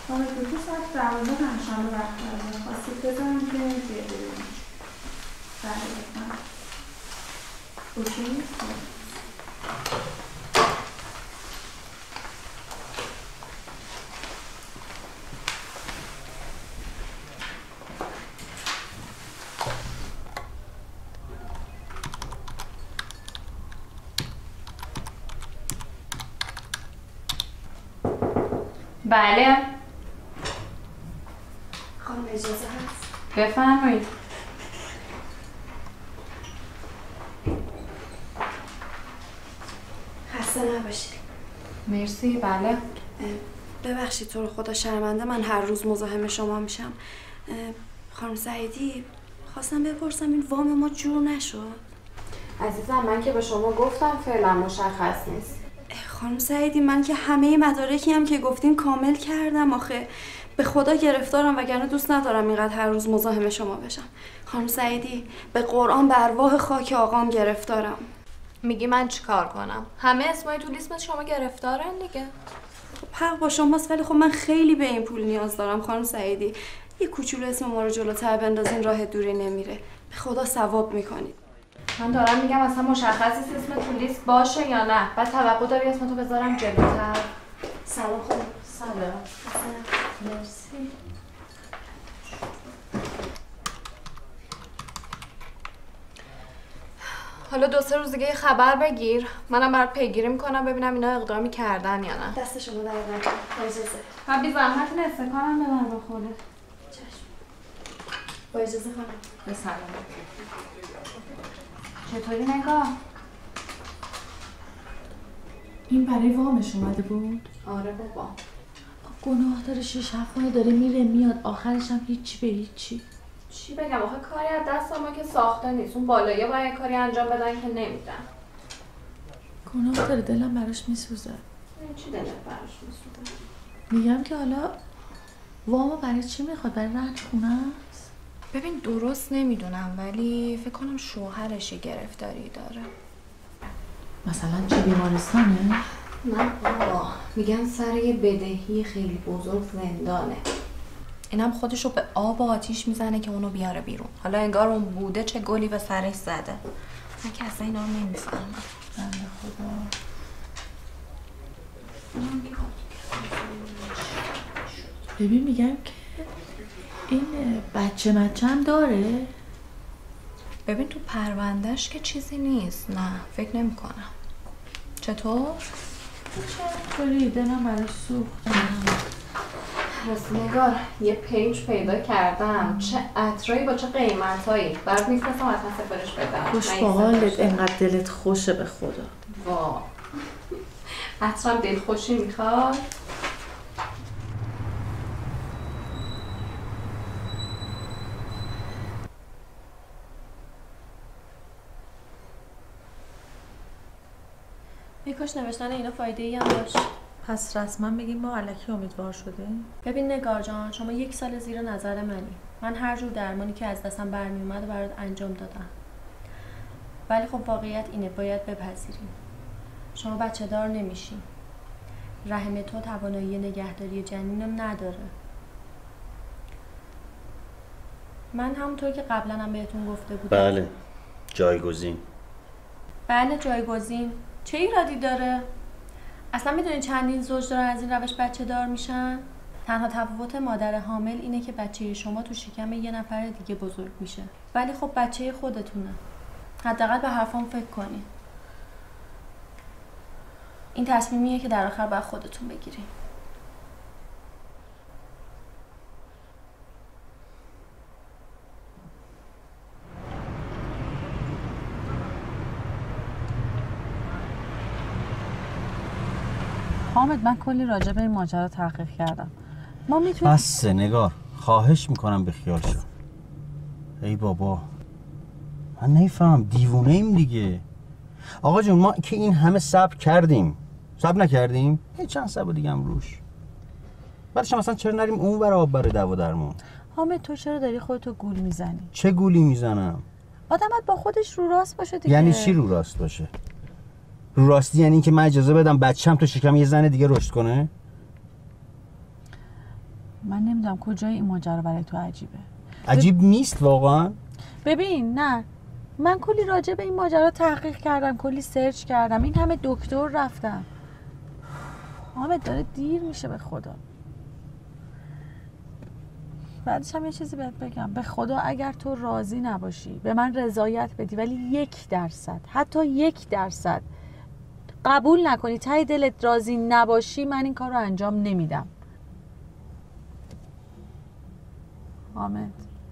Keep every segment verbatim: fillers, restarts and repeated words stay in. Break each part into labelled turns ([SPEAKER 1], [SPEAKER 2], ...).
[SPEAKER 1] حالا دو ساعت دوازده پنجشنبه وقت دارم. خواستید بزنم که بیاد ببینیم. بله بفرمایید. اوکی؟
[SPEAKER 2] بله.
[SPEAKER 3] خانم اجازه هست؟
[SPEAKER 2] بفرمایید.
[SPEAKER 3] خسته نباشید.
[SPEAKER 2] مرسی. بله.
[SPEAKER 3] ببخشید تو رو خدا شرمنده من هر روز مزاحم شما میشم. خانم سعیدی خواستم بپرسم این وام ما جور نشد؟
[SPEAKER 2] عزیزم من که به شما گفتم فعلا مشخص نیست.
[SPEAKER 3] خانم سعیدی من که همه مدارکی هم که گفتین کامل کردم آخه به خدا گرفتارم وگرنه دوست ندارم اینقدر هر روز مزاحم شما بشم. خانم سعیدی به قرآن به ارواح خاک آقام گرفتارم.
[SPEAKER 2] میگی من چیکار کنم؟ همه اسمای تو لیست شما گرفتارن دیگه.
[SPEAKER 3] خب حق با شماست ولی خب من خیلی به این پول نیاز دارم خانم سعیدی. یه کوچولو اسم ما رو جلوتر بندازین راه دوری نمیره. به خدا ثواب میکنید.
[SPEAKER 2] من دارم میگم اصلا مشخص نیست اسم تو لیست باشه یا نه. بعد توقع داری اسمتو بذارم جلوتر.
[SPEAKER 3] سلام خانم.
[SPEAKER 2] سلام. مرسی. حالا دو سه روز دیگه خبر بگیر. منم برات پیگیری میکنم ببینم اینا اقدامی کردن یا نه.
[SPEAKER 3] دست شما در نکنه. اجازه.
[SPEAKER 2] من بی زحمت این استکانم ببر با خودت.
[SPEAKER 3] چشم. با اجازه خانم.
[SPEAKER 2] به سلامت. چطوری نگاه؟
[SPEAKER 4] این برای وامش اومده بود؟
[SPEAKER 2] آره بابا.
[SPEAKER 4] گناه داره شش هفت ماه داره میره میاد آخرش هم هیچی به هیچی.
[SPEAKER 2] چی بگم آخه کاری از دست ما که ساخته نیست. اون بالایی‌ها باید کاری انجام بدن که نمیدن.
[SPEAKER 4] گناه داره دلم براش میسوزه.
[SPEAKER 2] چی دلت براش میسوزه؟
[SPEAKER 4] میگم که حالا وامو برای چی میخواد؟ برای رهن خونه است؟
[SPEAKER 2] ببین درست نمیدونم ولی فکر کنم شوهرش گرفتاری داره.
[SPEAKER 4] مثلا چه بیمارستانه؟
[SPEAKER 2] نه بابا میگن سر یه بدهی خیلی بزرگ زندانه. اینم خودشو به آب و آتیش میزنه که اونو بیاره بیرون. حالا انگار اون بوده چه گلی به سرش زده. من که اصلا اینا رو نمیفهمم.
[SPEAKER 4] بنده خدا. ببین میگم که این بچه مچه هم داره؟
[SPEAKER 2] ببین تو پروندهش که چیزی نیست. نه فکر نمی کنم. چطور؟
[SPEAKER 4] چطوری؟ دلم براش سوخت.
[SPEAKER 2] راستی نگار یه پیج پیدا کردم. چه عطرایی با چه قیمتایی. برات میفرستم حتما سفارش بدم.
[SPEAKER 4] خوش با حالت انقدر دلت خوشه به خدا.
[SPEAKER 2] وا عطرم دلخوشی میخواد.
[SPEAKER 5] میکاش نوشتن اینا فایده ای هم داشت.
[SPEAKER 4] پس رسما بگیم ما الکی امیدوار شده؟
[SPEAKER 5] ببین نگار جان شما یک سال زیر نظر منی. من هر جور درمانی که از دستم برمی اومد برات انجام دادم. ولی خب واقعیت اینه باید بپذیریم. شما بچه دار نمیشین. رحم تو توانایی نگهداری جنینم نداره. من همونطور که قبلا هم بهتون گفته بودم.
[SPEAKER 6] بله جایگزین.
[SPEAKER 5] بله جایگزین. چه ایرادی داره؟ اصلا میدونین چندین زوج دارن از این روش بچه دار میشن؟ تنها تفاوت مادر حامل اینه که بچه شما تو شکم یه نفر دیگه بزرگ میشه. ولی خب بچه خودتونه. حداقل به حرفام فکر کنین. این تصمیمیه که در آخر باید خودتون بگیرین.
[SPEAKER 7] حامد من کلی راجع به این ماجرا تحقیق کردم. ما میتونیم
[SPEAKER 6] بس نگار خواهش میکنم بخیال شو. ای بابا من نمیفهم دیوونه ایم دیگه. آقا جون ما که این همه صبر کردیم صبر نکردیم یه چند صبر دیگه هم روش. بعدش مثلا چرا نریم اون ور آب بره دوا درمون.
[SPEAKER 7] حامد تو چرا داری خودتو گول میزنی؟
[SPEAKER 6] چه گولی میزنم؟
[SPEAKER 7] آدمت با خودش رو راست باشه دیگه.
[SPEAKER 6] یعنی چی رو راست باشه؟ رو راستی یعنی اینکه من اجازه بدم بچه‌م تو شکم یه زن دیگه رشد کنه؟
[SPEAKER 7] من نمیدونم کجای این ماجرا برای تو عجیبه.
[SPEAKER 6] عجیب نیست واقعا؟
[SPEAKER 7] ببین نه، من کلی راجع به این ماجرا تحقیق کردم، کلی سرچ کردم، این همه دکتر رفتم. حامد داره دیر میشه به خدا. بعدش هم یه چیزی بهت بگم، به خدا اگر تو راضی نباشی به من رضایت بدی ولی یک درصد، حتی یک درصد قبول نکنی، ته دلت راضی نباشی، من این کار رو انجام نمیدم. حامد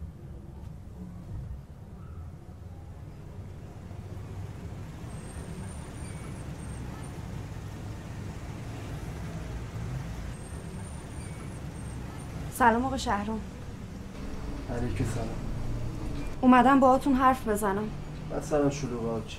[SPEAKER 3] سلام آقا شهرام.
[SPEAKER 8] علیکم سلام.
[SPEAKER 3] اومدم باهاتون حرف بزنم.
[SPEAKER 8] مثلا شلوغا چی؟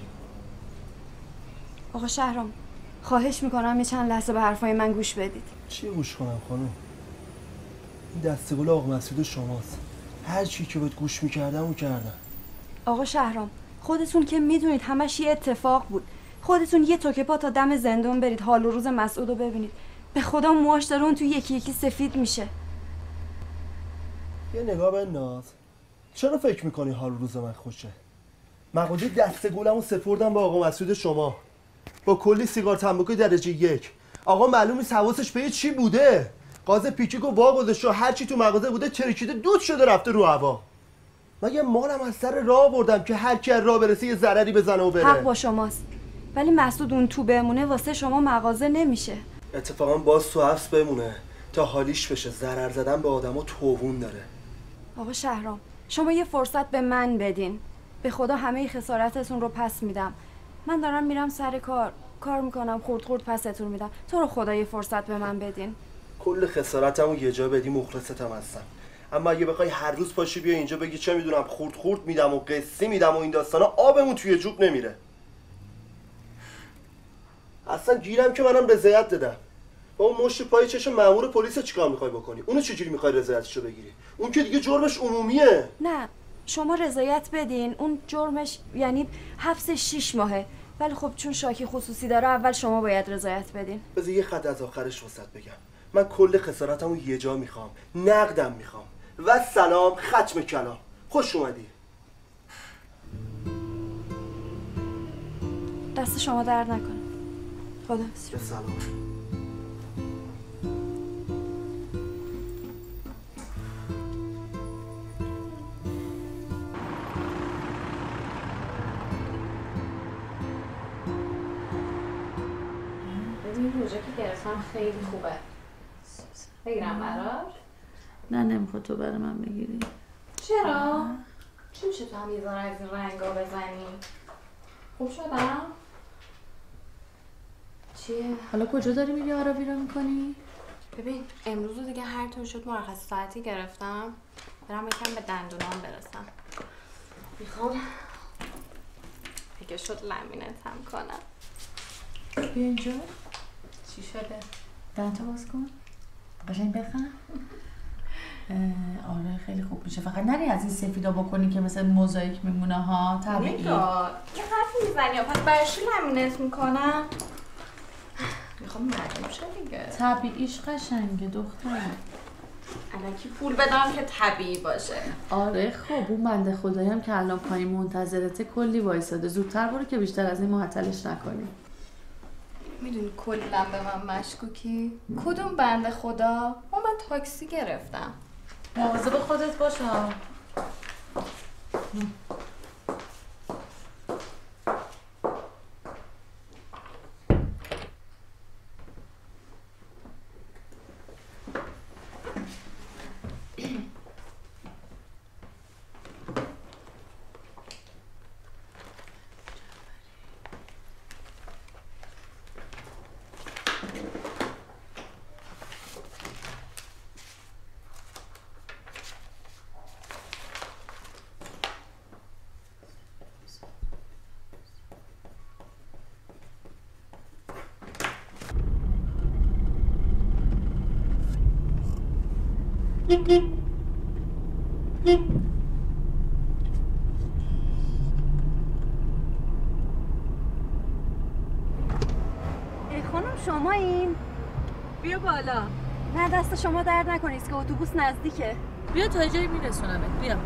[SPEAKER 3] آقا شهرام خواهش میکنم یه چند لحظه به حرفای من گوش بدید.
[SPEAKER 8] چی گوش کنم خانم؟ این دستگل آقا مسعود شماست. هر چی که بهت گوش میکردم اون کردم.
[SPEAKER 3] آقا شهرام خودتون که میدونید همش یه اتفاق بود. خودتون یه توکه پا تا دم زندون برید حال و روز مسعود رو ببینید. به خدا موهاش داره اون تو یکی یکی سفید میشه.
[SPEAKER 8] یه نگاه بنداز. چرا فکر میکنی حال و روز من خوشه؟ مغازه دستگلمو سپردم به آقا مسعود شما با کلی سیگار تنباکو درجه یک. آقا معلوم نیست حواسش به چی بوده. گاز پیچیکو وا گذاشته و هر چی تو مغازه بوده ترکیده دود شده رفته رو هوا. مگه مالم از سر راه بردم که هر کی راه برسه یه ضرری بزنه و بره.
[SPEAKER 3] حق با شماست. ولی مسعود اون تو بمونه واسه شما مغازه نمیشه.
[SPEAKER 8] اتفاقا باز تو حبس بمونه تا حالیش بشه. ضرر زدن به آدما توون داره.
[SPEAKER 3] آقا شهرام شما یه فرصت به من بدین. به خدا همه خسارتتون رو پس میدم. من دارم میرم سر کار کار میکنم خورد خورد پستون میدم. تو رو خدا یه فرصت به من بدین.
[SPEAKER 8] کل خسارتمو یه جا بدی مخلصتم هستم. اما اگه بخوای هر روز پاشی بیا اینجا بگی چه میدونم خورد خورد میدم و قصی میدم و این داستانا، آبمون توی جوب نمیره. اصلا گیرم که منم رضایت دادم. با اون مشت پای چشم مأمور پلیس چیکار میخوای بکنی؟ اونو چجوری میخوای رضایتشو بگیری؟ اون که دیگه جرمش عمومیه.
[SPEAKER 3] نه شما رضایت بدین. اون جرمش یعنی حبس شیش ماهه. ولی خب چون شاکی خصوصی داره اول شما باید رضایت بدین.
[SPEAKER 8] بذار یه خط از آخرش وسط بگم. من کل خسارتمو یه جا میخوام. نقدم میخوام. و سلام ختم کلام. خوش اومدی.
[SPEAKER 3] دست شما درد نکنه. خداحافظ.
[SPEAKER 8] به سلام.
[SPEAKER 2] این روژه که گرفتم خیلی خوبه. بگیرم برات؟
[SPEAKER 4] نه نمیخواد تو برای من بگیری.
[SPEAKER 2] چرا؟ چی میشه تو هم یه ذره از این رنگا بزنی؟ خوب شدم؟ چیه؟
[SPEAKER 4] حالا کجا داری میری آراوی رو میکنی؟
[SPEAKER 2] ببین امروز دیگه هر طور شد مرخص ساعتی گرفتم برم یکم به دندونام برسم. میخوام اگه شد لمینتم کنم.
[SPEAKER 4] بیا اینجا.
[SPEAKER 2] چی شده؟
[SPEAKER 4] دهنتو باز کن. قشنگ بخند. آره خیلی خوب میشه. فقط نری از این سفیدا بکنی که مثل موزاییک میمونه ها. طبیعی.
[SPEAKER 2] نگاه یه حرفی میزنی پس برشی لمینت میکنم. میخوام معلوم شه دیگه.
[SPEAKER 4] طبیعیش قشنگه دختر.
[SPEAKER 2] الکی پول بدم که طبیعی باشه.
[SPEAKER 4] آره خب اون بنده خدایی هم که الان پایین منتظرته کلی وایساده. زودتر برو که بیشتر از این معطلش نکنی.
[SPEAKER 2] میدونی کلا به من مشکوکی؟ کدوم بنده خدا؟ ما من تاکسی گرفتم.
[SPEAKER 4] مواظب خودت باش ها.
[SPEAKER 3] ای خانم شما این؟
[SPEAKER 7] بیا بالا.
[SPEAKER 3] نه دست شما درد نکنید که اتوبوس نزدیکه.
[SPEAKER 7] بیا تا جایی میرسونمت. بیا.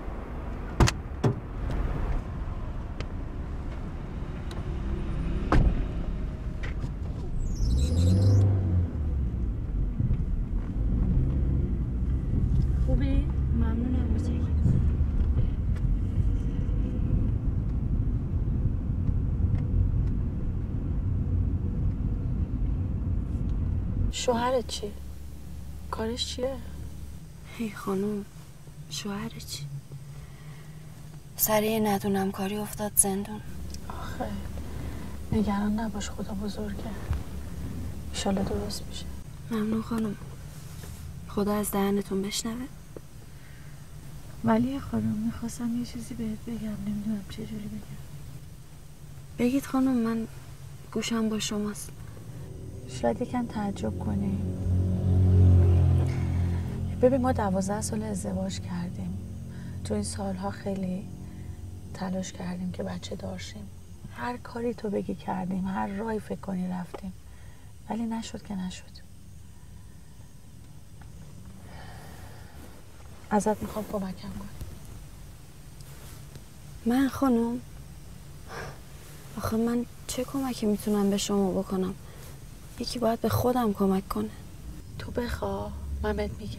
[SPEAKER 7] خوبی؟
[SPEAKER 3] ممنونم متشکرم.
[SPEAKER 7] شوهرت چی؟ کارش چیه؟
[SPEAKER 3] هی خانم، شوهر چی؟ سر یه ندونم کاری افتاد زندون.
[SPEAKER 7] آخه نگران نباش، خدا بزرگه. انشالله درست میشه.
[SPEAKER 3] ممنون خانم، خدا از دهنتون بشنوه.
[SPEAKER 7] ولی خانم میخواستم یه چیزی بهت بگم، نمیدونم چه جوری بگم.
[SPEAKER 3] بگید خانم، من گوشم با شماست.
[SPEAKER 7] شاید یکم تعجب کنی. ببین ما دوازده سال ازدواج کردیم. تو این سالها خیلی تلاش کردیم که بچه داشتیم. هر کاری تو بگی کردیم، هر راهی فکر کنی رفتیم، ولی نشد که نشد. ازت میخوام کمکم کن.
[SPEAKER 3] من خانم؟ آخه من چه کمکی میتونم به شما بکنم؟ یکی باید به خودم کمک کنه.
[SPEAKER 7] تو بخوا، من بهت میگم.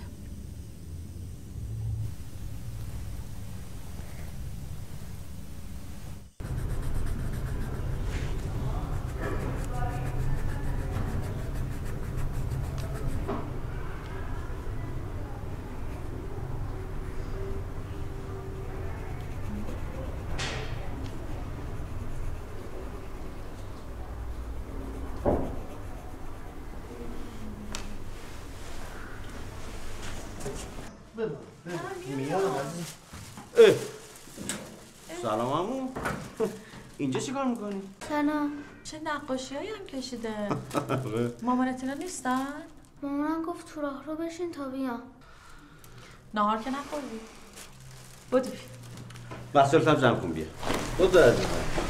[SPEAKER 6] سلام عمو. اینجا چی کار میکنی؟
[SPEAKER 5] سلام. چه نقاشی هایی هم کشیده. مامانت اینا نیستن؟
[SPEAKER 9] مامانم گفت تو راه رو بشین تا بیام.
[SPEAKER 5] نهار که نخوردی؟ بودی
[SPEAKER 6] وسایلت هم جمع کن بیا. بود عزیزم.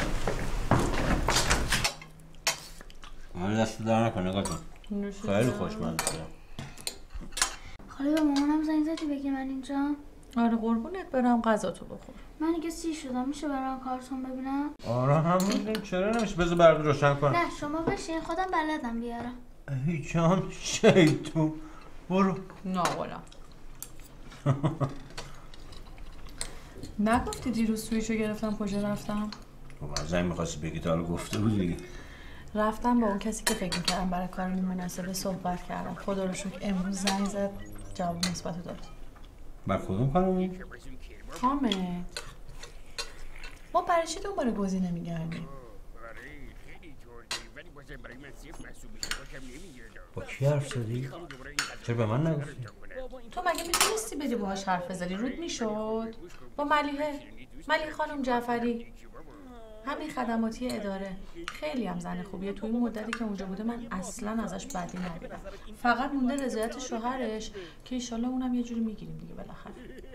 [SPEAKER 6] من دست در نکن نگاه کن. خیلی خوشمزه.
[SPEAKER 9] خاله به مامانم زنگ زدی بگی من اینجا؟
[SPEAKER 5] آره قربونت برم، غذا تو بخور.
[SPEAKER 9] من دیگه سیر شدم، میشه برام کارتون ببینم؟
[SPEAKER 6] آره همون چرا نمیشه؟ بذار برات روشن کنم.
[SPEAKER 9] نه شما بشین، خودم بلدم بیارم.
[SPEAKER 6] ای جان شیطون برو.
[SPEAKER 5] نه والا. نگفتی دیروز سویشو گرفتم کجا رفتم؟
[SPEAKER 6] خب از زنگ میخواستی بگی تا حالا گفته بودی.
[SPEAKER 5] رفتم با اون کسی که فکر میکردم برای کار مناسبه صحبت کردم. خدا رو شکر امروز زنگ زد جواب مثبت داد.
[SPEAKER 6] بر کدوم کارمون؟
[SPEAKER 5] حامد ما برای چی دنبال گزینه میگردیم؟
[SPEAKER 6] با کی حرف زدی؟ چرا به من نگفتی؟
[SPEAKER 5] تو مگه میتونستی بدی باهاش حرف بزنی؟ رود میشد؟ با ملیحه ملیحه خانم جعفری، همین خدماتی اداره، خیلی هم زن خوبیه. توی این مدتی که اونجا بوده من اصلا ازش بدی ندیدم. فقط مونده رضایت شوهرش که ایشالله اونم یه جوری میگیریم دیگه بالاخره.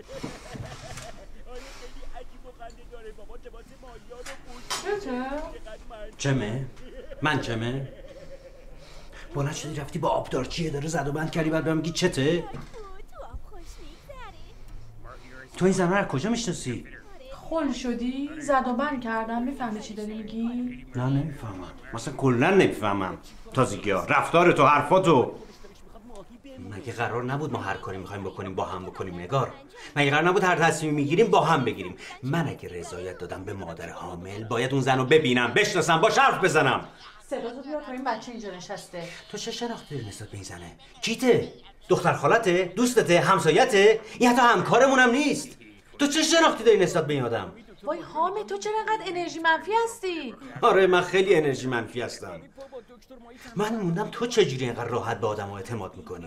[SPEAKER 6] چمه؟ من چمه؟ بلند شدی رفتی با آبدارچی اداره زد و بند کردی بعد بهم میگی چته؟ تو این زنها رو کجا میشناسی؟
[SPEAKER 5] خل شدی؟ زد و بند کردم. میفهمی چی داری میگی؟
[SPEAKER 6] نه نمیفهمم. مثلا کلا نمیفهمم. تازگی ها رفتار تو، حرفاتو. مگه قرار نبود ما هر کاری میخوایم بکنیم با هم بکنیم نگار؟ مگه قرار نبود هر تصمیمی میگیریم با هم بگیریم؟ من اگه رضایت دادم به مادر حامل باید اون زنو ببینم، بشناسم، باش حرف بزنم.
[SPEAKER 5] صدا تو بیار تا این بچه اینجا نشسته.
[SPEAKER 6] تو چه شناختی داری نسبت به این زنه؟ کیته؟ دختر خالته؟ دوستته؟ همسایته؟ این حتی همکارمون هم نیست. تو چه شناختی داری نسبت به این آدم؟
[SPEAKER 5] وای حامد تو چرا انقدر انرژی منفی هستی؟
[SPEAKER 6] آره من خیلی انرژی منفی هستم. من موندم تو چجوری اینقدر راحت به آدم‌ها اعتماد میکنی؟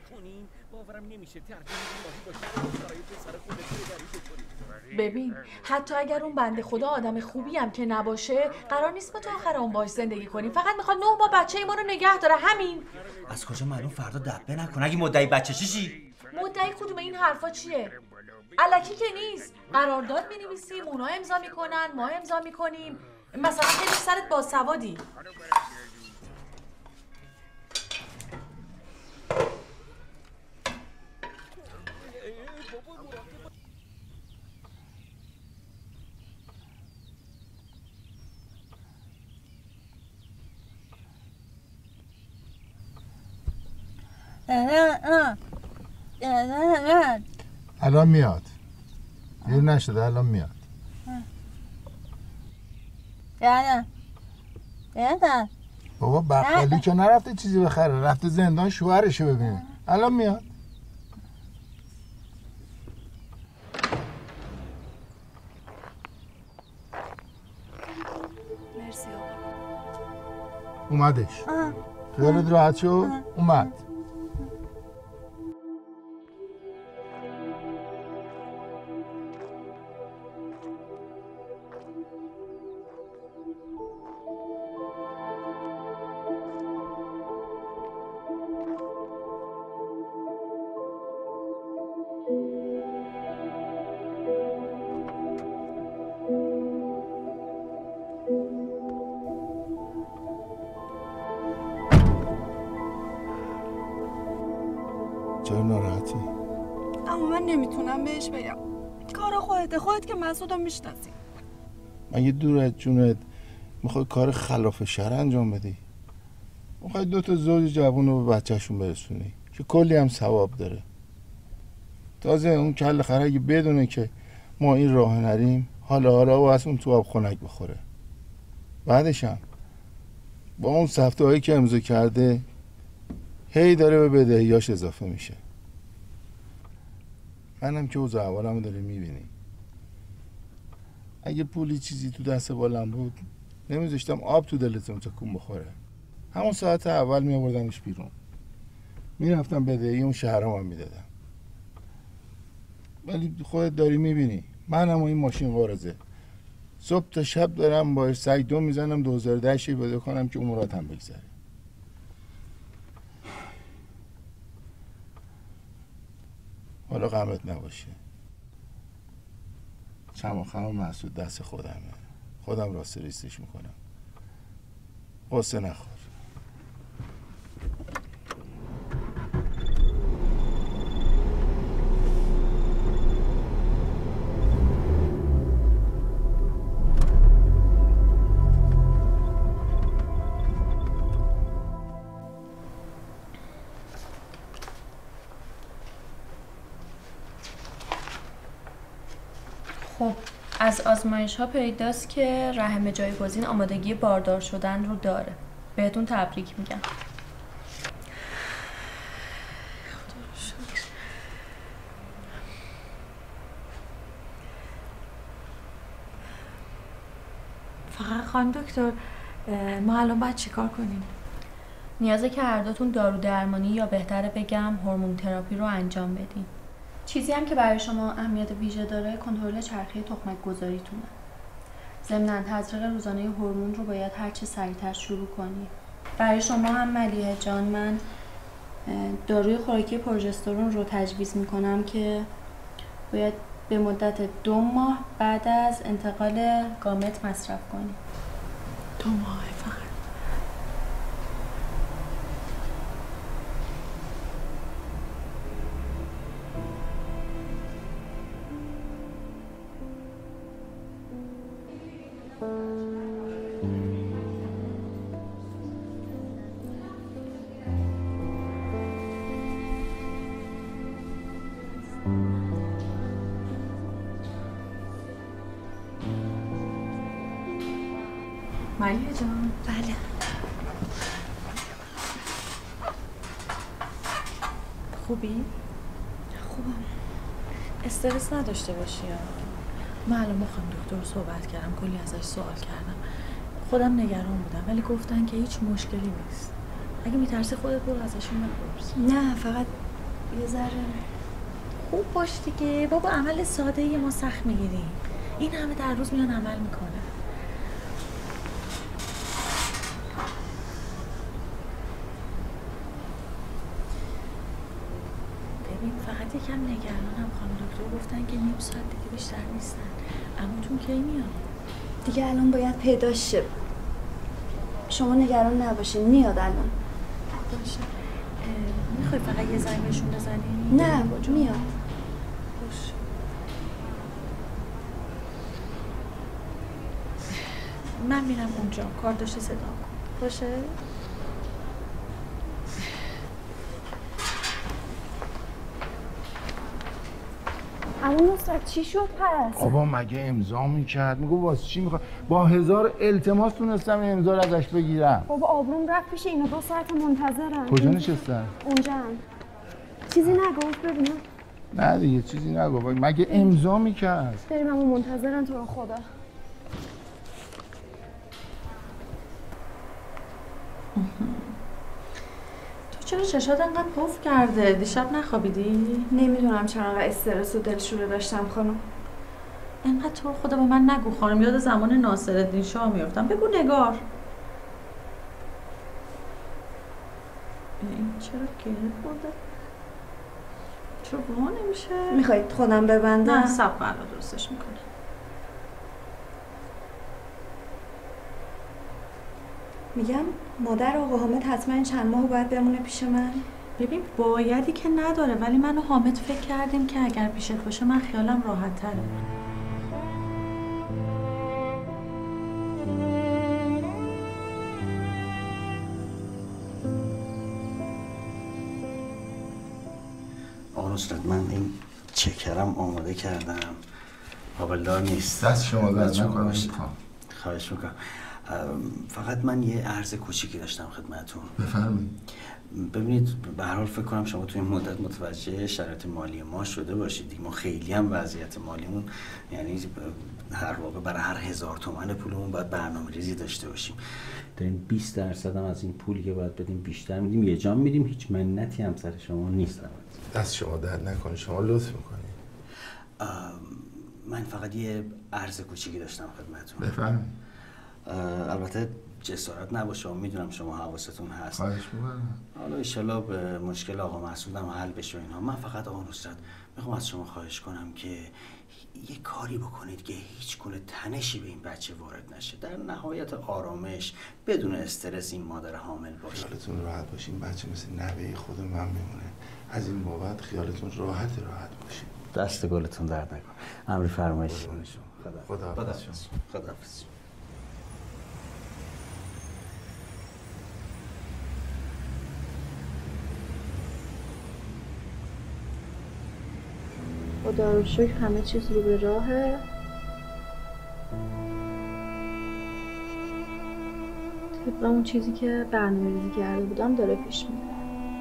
[SPEAKER 5] ببین حتی اگر اون بنده خدا آدم خوبی هم که نباشه قرار نیست ما تا آخر اون باش زندگی کنیم. فقط میخواد نه ما بچه ما رو نگه داره، همین.
[SPEAKER 6] از کجا معلوم فردا دبه نکن؟ اگه مدعی بچه چی؟
[SPEAKER 5] مدعی کدوم این حرفا چیه؟ الکی که نیست. قرارداد می‌نویسیم، اونا امضا میکنن، ما امضا میکنیم. مثلا خیلی سرت باسوادی.
[SPEAKER 10] الان میاد. دیر نشده الان میاد.
[SPEAKER 7] یادم یادم
[SPEAKER 10] بابا بقالی که نرفته چیزی بخره، رفته زندان شوهرشو ببینه. الان میاد.
[SPEAKER 3] مرسی آقا.
[SPEAKER 10] اومدش. خیالت راحت شد؟ اومد. چرا ناراحتی؟
[SPEAKER 3] اما من نمیتونم بهش بگم. کار خودته، خودت که مسعودو میشناسی.
[SPEAKER 10] مگه دور از جونت میخوای کار خلاف شرع انجام بدی؟ میخوای دو تا زوج جوون رو به بچهشون برسونی که کلی هم ثواب داره. تازه اون کل خرگی بدونه که ما این راه نریم حالا حالا و از اون تو آب خنک بخوره. بعدش هم با اون سفته هایی که امضا کرده هی داره به بدهیاش اضافه میشه. منم که اوضاع احوالمو داری میبینی. اگه پولی چیزی تو دست بالم بود نمیذاشتم آب تو دلتون تکون بخوره. همون ساعت اول میآوردمش بیرون، میرفتم بدهی اون شهرام هم میدادم. ولی خودت داری میبینی منم و این ماشین قارزه صبح تا شب دارم باش سگ دو میزنم دو هزار و ده شی بده کنم که امورات هم بگذره. حالا غمت نباشه، چماخم محسود دست خودمه، خودم راست ریستش میکنم. قصه نخور.
[SPEAKER 5] خب از آزمایش ها پیداست که رحم جایگزین آمادگی باردار شدن رو داره. بهتون تبریک میگم.
[SPEAKER 7] فقط خانم دکتر ما الان باید چیکار کنیم؟
[SPEAKER 5] نیازه که هر دوتون دارو درمانی یا بهتره بگم هورمون تراپی رو انجام بدین. چیزی هم که برای شما اهمیت ویژه داره کنترل چرخه تخمک گذاریتونه. ضمناً تزریق روزانه هورمون رو باید هر چه سریعتر شروع کنی. برای شما هم ملیحه جان من داروی خوراکی پروژسترون رو تجویز میکنم که باید به مدت دو ماه بعد از انتقال گامت مصرف کنی.
[SPEAKER 7] دو ماه فقط؟ ملیحه جان.
[SPEAKER 3] بله.
[SPEAKER 7] خوبی؟
[SPEAKER 3] خوبم.
[SPEAKER 7] استرس نداشته باشی. من الان با خانم دکتر صحبت کردم، کلی ازش سوال کردم. خودم نگران بودم ولی گفتن که هیچ مشکلی نیست. اگه میترسی خودت برو ازشون بپرس.
[SPEAKER 3] نه فقط یه ذره
[SPEAKER 7] خوب باش دیگه بابا. عمل ساده ای ما سخت میگیریم. این همه در روز میان عمل میکنه. فقط یکم نگرانم. خانم دکتر گفتن که نیم ساعت دیگه بیشتر نیستن. عموتون کی میاد؟
[SPEAKER 3] دیگه الان باید پیداش شه. شما نگران نباشین، میاد الان.
[SPEAKER 7] باشه. میخوای فقط یه زنگ بهشون بزنی؟
[SPEAKER 3] نه میاد.
[SPEAKER 7] باشه. من میرم اونجا، کار داشته صدا کن. باشه؟
[SPEAKER 3] اما نصرت چی شد پس؟
[SPEAKER 10] بابا مگه امضا میکرد؟ میگو واسه چی میخواد؟ با هزار التماس تونستم امضا رو ازش بگیرم.
[SPEAKER 3] بابا آبروم رفت پیش اینا، دو ساعت منتظرم.
[SPEAKER 10] کجا نشستن؟
[SPEAKER 3] اونجا. چیزی نگفت ببینم.
[SPEAKER 10] نه دیگه چیزی نگو. مگه امضا میکرد؟
[SPEAKER 3] بریم همون منتظرن تو رو خدا.
[SPEAKER 7] تو چرا چشات انقدر پف کرده؟ دیشب نخوابیدی؟
[SPEAKER 3] نمیدونم چرا انقدر استرس و دلشوره داشتم خانم.
[SPEAKER 7] انقدر تو رو خدا به من نگو خانم، یاد زمان ناصرالدین شاه میافتم. بگو نگار. این چرا گره خورده؟ چرا وا نمیشه؟
[SPEAKER 3] میخواید خودم ببندم؟
[SPEAKER 7] نه صبر کن، الان درستش میکنه.
[SPEAKER 3] میگم مادر آقا حامد حتما چند ماه باید بمونه پیش من.
[SPEAKER 7] ببین بایدی که نداره، ولی من و حامد فکر کردیم که اگر پیشت باشه من خیالم راحت تره.
[SPEAKER 6] آقا نصرت من این چکرم آماده کردم، قابلدار نیست.
[SPEAKER 10] دست شما درد
[SPEAKER 6] نکنه.
[SPEAKER 10] نکنه.
[SPEAKER 6] خواهش میکنم. فقط من یه عرض کوچیکی داشتم خدمتتون.
[SPEAKER 10] بفرمایید.
[SPEAKER 6] ببینید به هر حال فکر کنم شما توی این مدت متوجه شرایط مالی ما شده باشید. ما خیلی هم وضعیت مالیمون، یعنی هر واقع برای هر هزار تومن پولمون باید برنامه‌ریزی داشته باشیم. داریم بیست درصد هم از این پولی که باید بدیم بیشتر میدیم، یه جام میدیم، هیچ منتی هم سر شما نیست.
[SPEAKER 10] دست شما درد نکنه، شما لطف میکنید.
[SPEAKER 6] من فقط یه عرض کوچیکی داشتم خدمتتون.
[SPEAKER 10] بفرمایید.
[SPEAKER 6] البته جسارت نباشه، میدونم شما حواستون هست.
[SPEAKER 10] خواهش میکنم.
[SPEAKER 6] حالا انشالله به مشکل آقا مسعود هم حل بشه اینها. من فقط آقا نصرت میخوام از شما خواهش کنم که یه کاری بکنید که هیچ گونه تنشی به این بچه وارد نشه، در نهایت آرامش بدون استرس این مادر حامل باشه.
[SPEAKER 10] خیالتون راحت باشین، بچه مثل نوه خود من میمونه. از این بابت خیالتون راحت راحت باشین.
[SPEAKER 6] دست گلتون درد نکنه. امری فرمایشی.
[SPEAKER 10] خدا
[SPEAKER 6] خدا حافظ. خدا حافظ.
[SPEAKER 3] خدا رو شکر همه چیز رو به راهه. طبق اون چیزی که برنامه‌ریزی کرده بودم داره پیش میره.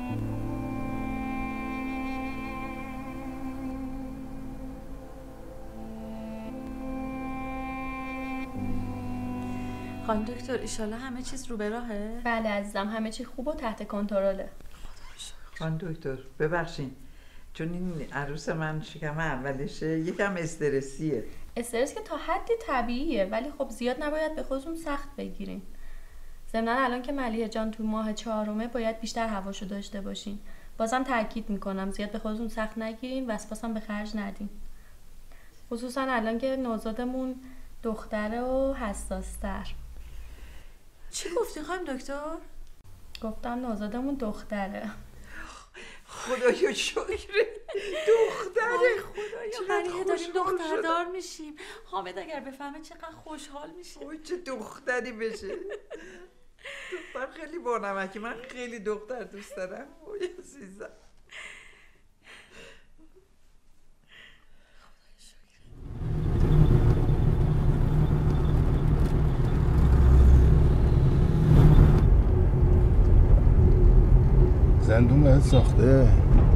[SPEAKER 7] خانم دکتر ایشالله همه چیز رو به راهه؟
[SPEAKER 5] بله عزیزم، همه چی خوب و تحت کنترله.
[SPEAKER 11] خانم دکتر ببخشین، چون این عروس من شکم اولشه یکم استرسیه.
[SPEAKER 5] استرس که تا حدی طبیعیه، ولی خب زیاد نباید به خودتون سخت بگیرین. ضمناً الان که ملیحه جان تو ماه چهارمه باید بیشتر هواشو داشته باشین. بازم تاکید میکنم زیاد به خودتون سخت نگیرین، وسواسم به خرج ندین. خصوصا الان که نوزادمون دختره و حساس‌تر.
[SPEAKER 7] چی گفتی خانم دکتر؟
[SPEAKER 5] گفتم نوزادمون دختره.
[SPEAKER 11] خدایا شکر دختره.
[SPEAKER 7] خدایا ملیحه داریم دختردار میشیم. حامد اگر بفهمه چقدر خوشحال میشه.
[SPEAKER 11] اوه چه دختری بشه. دختر خیلی بانمکی، من خیلی دختر دوست دارم. اوه عزیزم.
[SPEAKER 10] زندون بهت ساخته.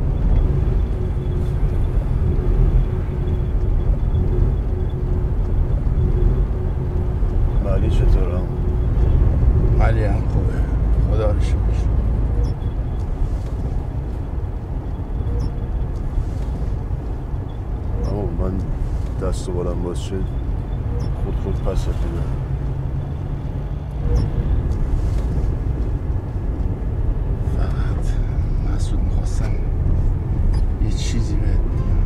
[SPEAKER 8] مالی چطوره؟
[SPEAKER 10] مالی هم خوبه، خدا رو شکر.
[SPEAKER 8] اما من دست و بالم باز شد خود خود پس میدم.
[SPEAKER 10] مسعود میخواستم یه چیزی بهت بگم.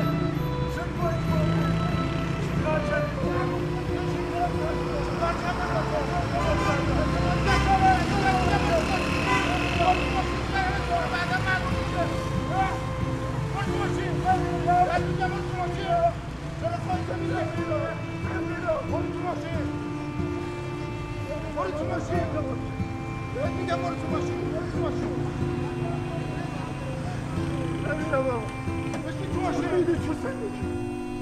[SPEAKER 12] Come on.
[SPEAKER 10] برو تو ماشین بهت میگم برو تو ماشین برو تو ماشین نمیدونم بابا بشین تو ماشین میدی تو زندگی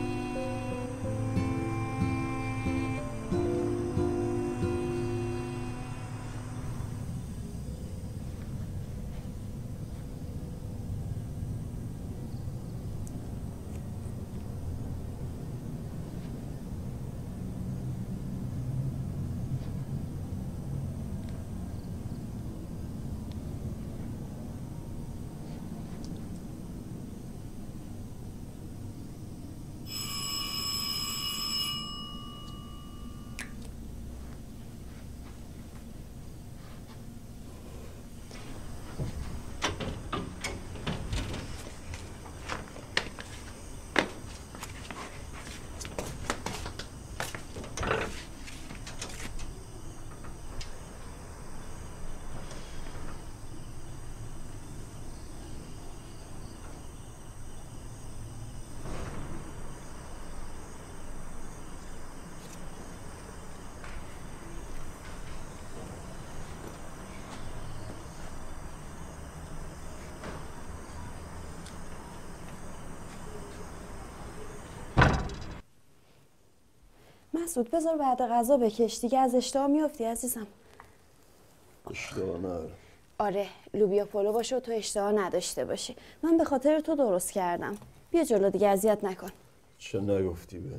[SPEAKER 3] مسعود بذار بعد غذا بکش دیگه، از اشتها میافتی عزیزم.
[SPEAKER 8] اشتها ندارم.
[SPEAKER 3] آره لوبیا پلو باشه و تو اشتها نداشته باشی. من به خاطر تو درست کردم. بیا جلو دیگه، اذیت نکن.
[SPEAKER 8] چه نگفتی به؟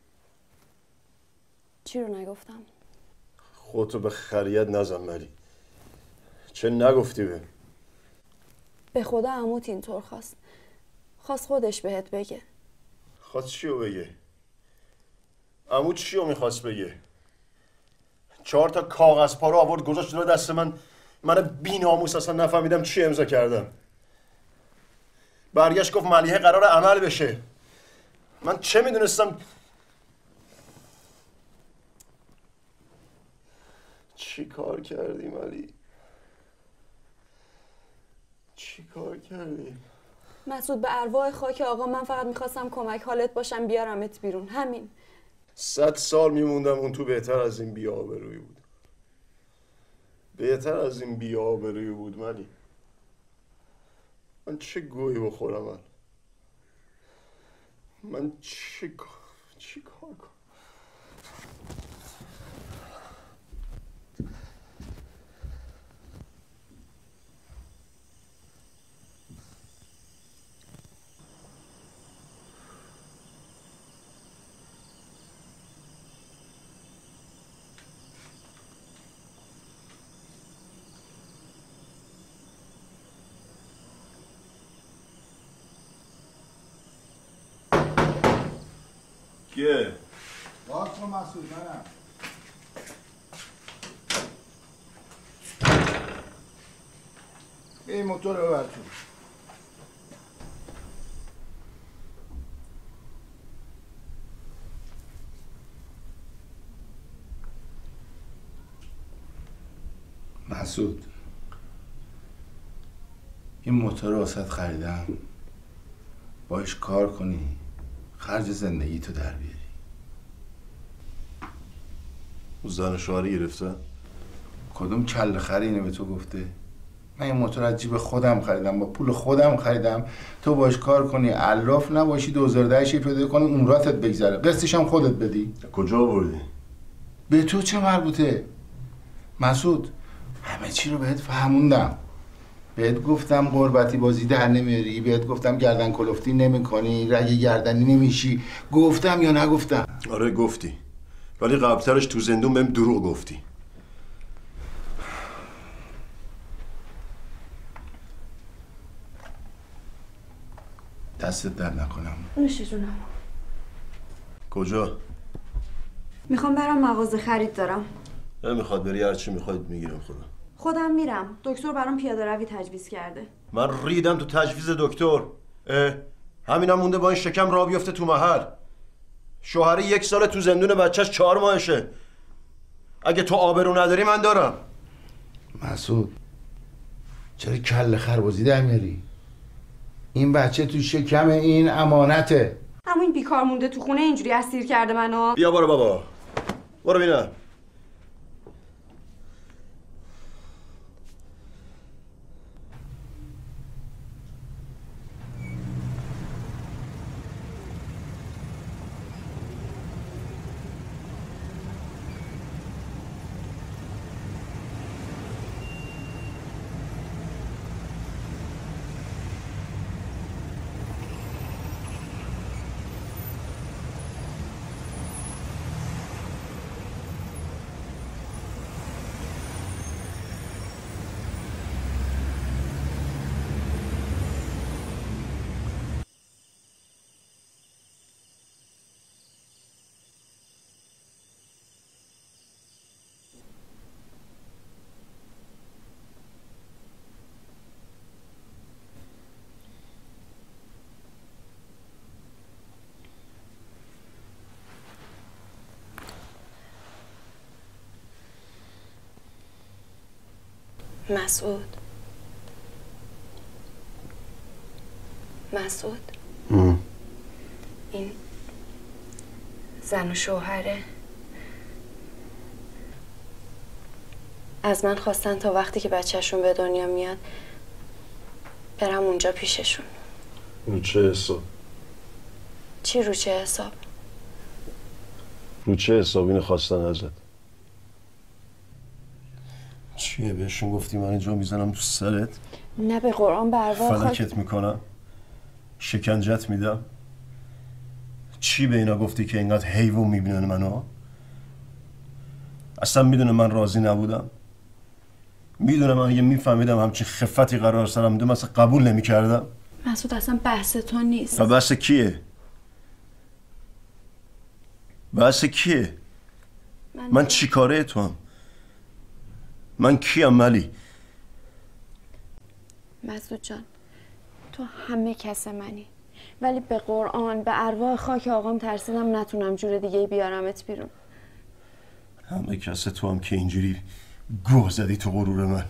[SPEAKER 3] چی رو نگفتم؟
[SPEAKER 8] خودتو به خریت نزن مری. چه نگفتی به؟
[SPEAKER 3] به خدا عموت اینطور خواست. خواست خودش بهت بگه.
[SPEAKER 8] خواست چیو بگه؟ عمو چیو میخواست بگه؟ چهار تا کاغذ پارو آورد گذاشت جلوی دست من. من بی‌ناموس اصلا نفهمیدم چی امضا کردم. برگشت گفت ملیحه قرار عمل بشه. من چه میدونستم؟ چی کار کردی ملی؟ چی کار کردی؟
[SPEAKER 3] مسعود به ارواح خاک آقا من فقط میخواستم کمک حالت باشم بیارمت بیرون، همین.
[SPEAKER 8] صد سال میموندم اون تو بهتر از این بی‌آبرویی بود. بهتر از این بی‌آبرویی بود ملی. من چه گویی بخورم من؟ من چه کار چی کار کنم؟ کیه؟
[SPEAKER 10] باز کن مسعود منم. این موتور رو ببر تو. مسعود این موتور رو واسط خریدم باش کار کنی خرج زندگی تو در بیاری.
[SPEAKER 8] اون زن شوهری گرفته؟
[SPEAKER 10] کدوم کله خری اینو به تو گفته؟ من این موتور از جیب خودم خریدم، با پول خودم خریدم، تو باش کار کنی علاف نباشی دو هزار و ده پیدا کنی عمراتت بگذره، قسطش هم خودت بدی.
[SPEAKER 8] کجا بردی؟
[SPEAKER 10] به تو چه مربوطه؟ مسعود همه چی رو بهت فهموندم. بهت گفتم قربتی بازی در نمیاری، بهت گفتم گردن کلفتی نمی کنی، رگ گردنی نمیشی. گفتم یا نگفتم؟
[SPEAKER 8] آره گفتی، ولی قبلترش تو زندون بهم دروغ گفتی.
[SPEAKER 10] دستت در نکنم.
[SPEAKER 3] نوش جونم.
[SPEAKER 8] کجا؟
[SPEAKER 3] میخوام برم مغازه خرید دارم.
[SPEAKER 8] نمیخواد بری، هرچی میخواید میگیرم خودم.
[SPEAKER 3] خودم میرم. دکتر برام پیاده روی تجویز کرده.
[SPEAKER 8] من ریدم تو تجویز دکتر. همینم مونده با این شکم راه بیفته تو محل. شوهری یک سال تو زندون، بچهش چهار ماهشه. اگه تو آبرو نداری من دارم.
[SPEAKER 10] مسعود چرا کله خربازی در میاری؟ این بچه تو شکم این امانته.
[SPEAKER 3] اما این بیکار مونده تو خونه اینجوری اسیر کرده منو.
[SPEAKER 8] بیا برو بابا، برو بینم.
[SPEAKER 3] مسعود مسعود
[SPEAKER 6] ام.
[SPEAKER 3] این زن و شوهره از من خواستن تا وقتی که بچهشون به دنیا میاد برم اونجا پیششون.
[SPEAKER 12] رو چه حساب؟
[SPEAKER 3] چی رو چه حساب؟
[SPEAKER 12] رو چه حساب اینو خواستن ازت؟
[SPEAKER 8] چیه بهشون گفتی من اینجا میزنم تو سرت؟
[SPEAKER 3] نه به قرآن به ارواح خاک
[SPEAKER 8] فلکت میکنم، شکنجت میدم. چی به اینا گفتی که اینقدر حیوان میبینن منو؟ اصلا میدونه من راضی نبودم. میدونم من اگه میفهمیدم همچین خفتی قرار سرم بوده مثلا قبول نمیکردم.
[SPEAKER 3] مسعود اصلا بحث تو نیست.
[SPEAKER 8] و بحث کیه؟ بحث کیه؟
[SPEAKER 3] من,
[SPEAKER 8] من چی کاره تو هم؟ من کیم ملی؟
[SPEAKER 3] مسعود جان تو همه کس منی، ولی به قرآن به ارواح خاک آقام ترسیدم نتونم جور دیگه بیارمت بیرون.
[SPEAKER 8] همه کس تو هم که اینجوری گوه زدی تو غرور من.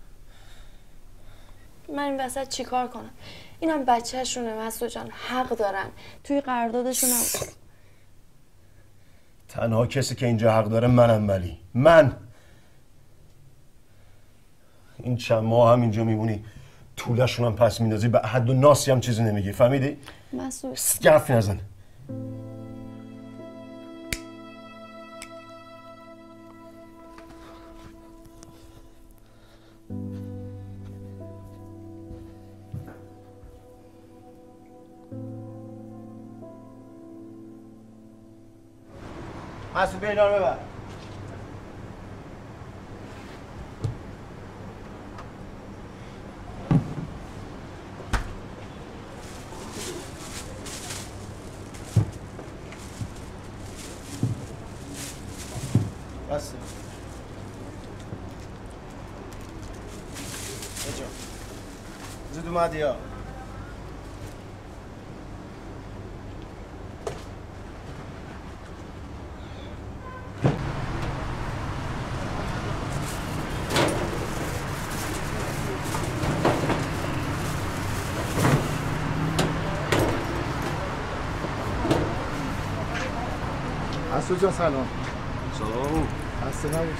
[SPEAKER 3] من این وسط چی کار کنم؟ اینم بچه‌شونه مسعود جان، حق دارن توی قراردادشون هم.
[SPEAKER 8] تنها کسی که اینجا حق داره منم ملی. من این چند ماه هم اینجا میمونی طولشون هم پس میندازی، به حد و ناسی هم چیزی نمیگی، فهمیدی؟
[SPEAKER 3] مسعود
[SPEAKER 8] گرفی نزن. مسعود بیا اینا رو ببر. بسه بجا زود اومدی ها.
[SPEAKER 10] مسعود جان سلام.
[SPEAKER 12] سلام.
[SPEAKER 10] خسته نباشی.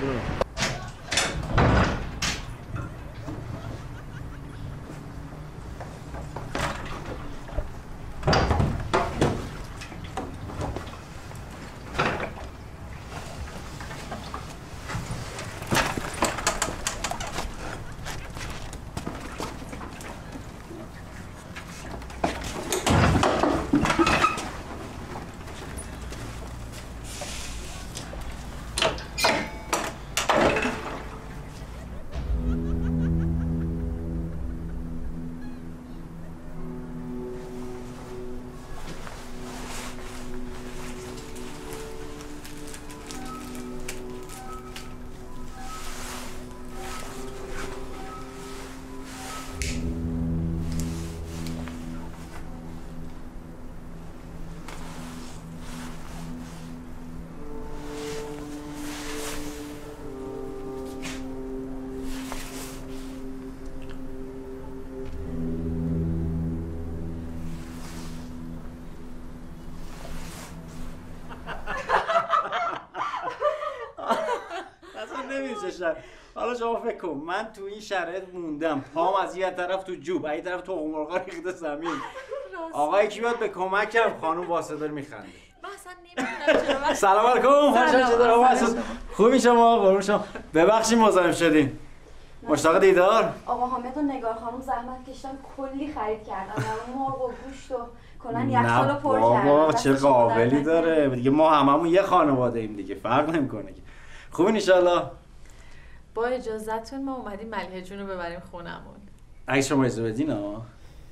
[SPEAKER 6] حالا شما فکر کن من تو این شرایط موندم، پام از یه طرف تو جوب، از یه طرف تو مرغا ریخته زمین. آقای کی بیاد به کمکم؟ خانم واسه میخنده.
[SPEAKER 5] من اصلا نمیدونم چرا.
[SPEAKER 6] سلام علیکم. خوشحال شدم. خوبی شما؟ قربون شما. ببخشید مزاحم شدیم. مشتاق دیدار.
[SPEAKER 3] آقا حامد و نگار خانم زحمت کشیدن کلی خرید کردن. مرغ و گوشت و کلا یخچالو پر کردن.
[SPEAKER 6] بابا چه قابلی داره. دیگه ما هممون یه خانواده ایم دیگه، فرق نمیکنه که. خوبین ان شاءالله.
[SPEAKER 7] با اجازهتون ما اومدیم ملیحه جون رو ببریم خونمون.
[SPEAKER 6] اگه شما اجازه بدین ها.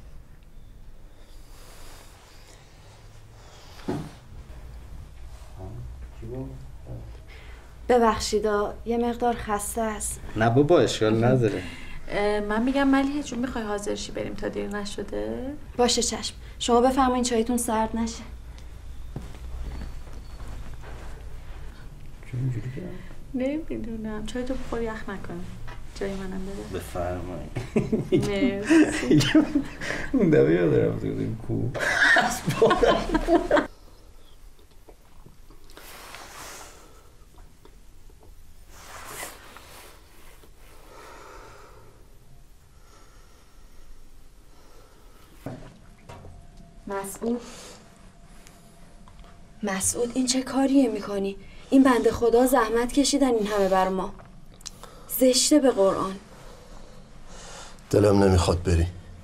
[SPEAKER 3] ببخشیدا یه مقدار خسته است.
[SPEAKER 6] نه بابا اشکال نداره.
[SPEAKER 7] من میگم ملیحه جون میخوای حاضر شی بریم تا دیر نشده؟
[SPEAKER 3] باشه چشم. شما بفرمایید چایتون سرد نشه.
[SPEAKER 7] نمیدونم چای تو بخور یخ نکنه. جای منم بده.
[SPEAKER 6] بفرمایید.
[SPEAKER 7] مرسی.
[SPEAKER 6] اون دفعه یاد رفته بودیم کو
[SPEAKER 3] مسعود مسعود این چه کاریه میکنی؟ این بنده خدا زحمت کشیدن این همه بر ما. زشته به قرآن.
[SPEAKER 8] دلم نمیخواد بری.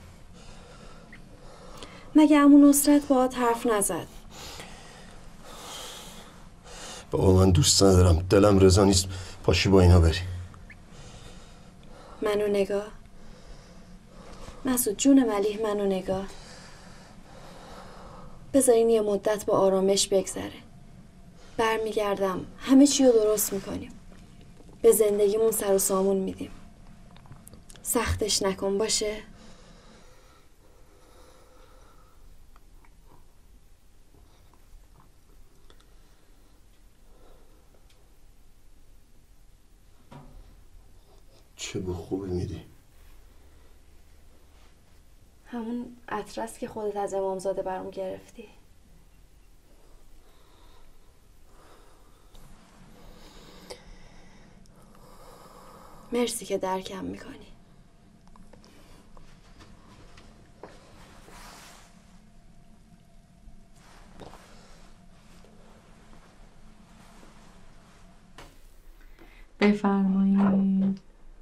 [SPEAKER 3] مگه عمو نصرت باهات حرف نزد؟
[SPEAKER 8] بابا من دوست ندارم، دلم رضا نیست پاشی با اینا بری.
[SPEAKER 3] منو نگاه مسعود جون ملیح، منو نگاه. بذارین یه مدت با آرامش بگذره. برمیگردم همه چی رو درست میکنیم. به زندگیمون سر و سامون میدیم. سختش نکن باشه؟
[SPEAKER 8] چه بو خوبی میدی؟
[SPEAKER 3] همون عطرست که خودت از امامزاده برام گرفتی. مرسی که درکم میکنی.
[SPEAKER 7] بفرمایید.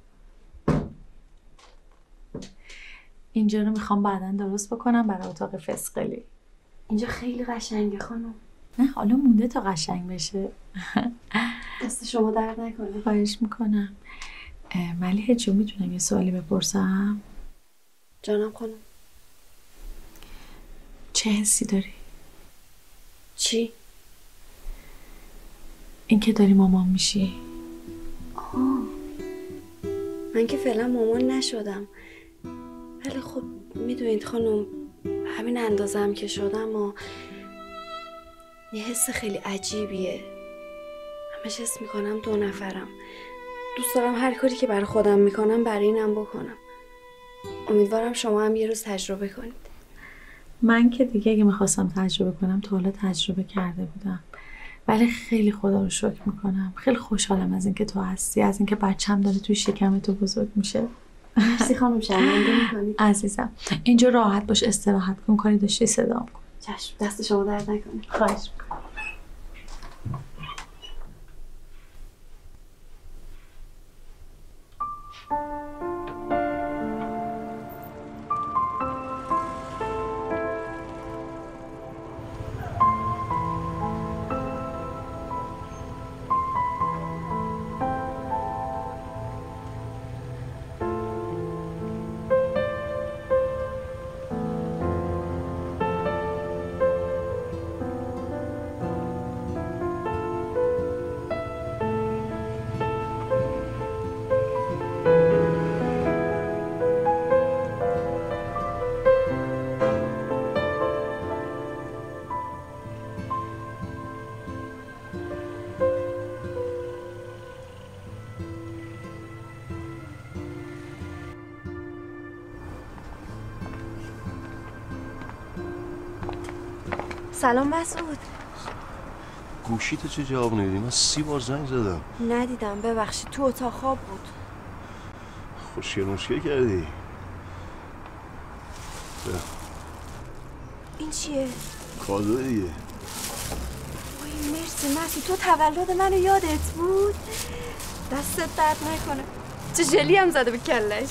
[SPEAKER 7] اینجا رو میخوام بعداً درست بکنم برای اتاق فسقلی.
[SPEAKER 3] اینجا خیلی قشنگه خانم.
[SPEAKER 7] نه حالا مونده تا قشنگ بشه.
[SPEAKER 3] دست شما درد نکنه.
[SPEAKER 7] خواهش میکنم. ملیحه جون میتونم یه سوالی بپرسم؟
[SPEAKER 3] جانم خانم.
[SPEAKER 7] چه حسی داری؟
[SPEAKER 3] چی؟
[SPEAKER 7] این که داری مامان میشی.
[SPEAKER 3] آه من که فعلا مامان نشدم، ولی خب میدونید خانم همین اندازه هم که شدم و یه حس خیلی عجیبیه. همش حس میکنم دو نفرم. دوست دارم هر کاری که برای خودم میکنم برای اینم بکنم. امیدوارم شما هم یه روز تجربه کنید.
[SPEAKER 7] من که دیگه اگه میخواستم تجربه کنم تا حالا تجربه کرده بودم، ولی خیلی خدا رو شکر میکنم. خیلی خوشحالم از اینکه تو هستی، از اینکه بچه‌م داره توی شکم تو بزرگ میشه.
[SPEAKER 3] مرسی خانم، شرمنده میکنی.
[SPEAKER 7] عزیزم اینجا راحت باش، استراحت کن، کاری داشتی صدام کن.
[SPEAKER 3] چشم، دست شما درد نکنه.
[SPEAKER 7] خواهش میکنم.
[SPEAKER 3] سلام مسعود.
[SPEAKER 8] گوشی تو چه جواب نمیدی؟ من سی بار زنگ زدم.
[SPEAKER 3] ندیدم، ببخشید، تو اتاق خواب بود.
[SPEAKER 8] خوشگل مشکل کردی. ده.
[SPEAKER 3] این چیه؟
[SPEAKER 8] کادو دیگه.
[SPEAKER 3] وای مرسی مسعود، تو تولد منو یادت بود؟ دستت درد نکنه. چه ژلی هم زده به کلش.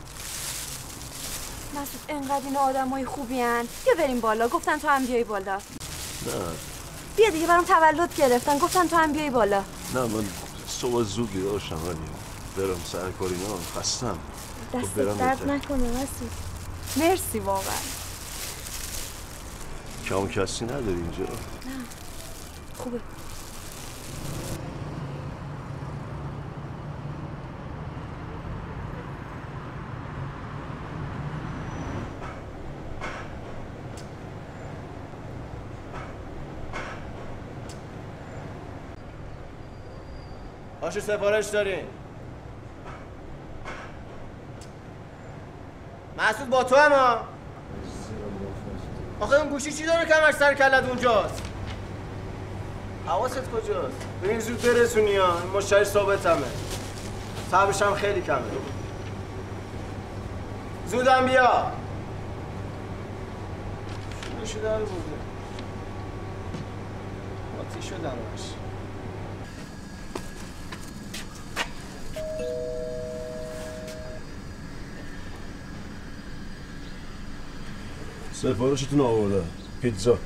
[SPEAKER 3] مسعود انقدر اینا آدمای خوبی هن. بیا بریم بالا، گفتن تو هم بیای بالا.
[SPEAKER 8] نه
[SPEAKER 3] بیا دیگه، برام تولد گرفتن، گفتن تو هم بیای بالا.
[SPEAKER 8] نه من صبح زود بیدار شم، ولی برم سر کار اینا، خستم.
[SPEAKER 3] دستت درد نکنه مسعود. مرسی واقعا.
[SPEAKER 8] کم کسی نداری اینجا؟
[SPEAKER 3] نه خوبه.
[SPEAKER 13] آشو سفارش دارین؟
[SPEAKER 6] مسعود با تو هم ها. آخه اون گوشی چی داره کمرش سر کلت اونجاست؟ حواست کجاست؟ ببین زود برسونی ها، مشتری ثابت همه. صبرش هم خیلی کمه. زودم بیا. شروع داره بوده. باتی شدم باش.
[SPEAKER 12] سفارشتون آورده. پیتزا.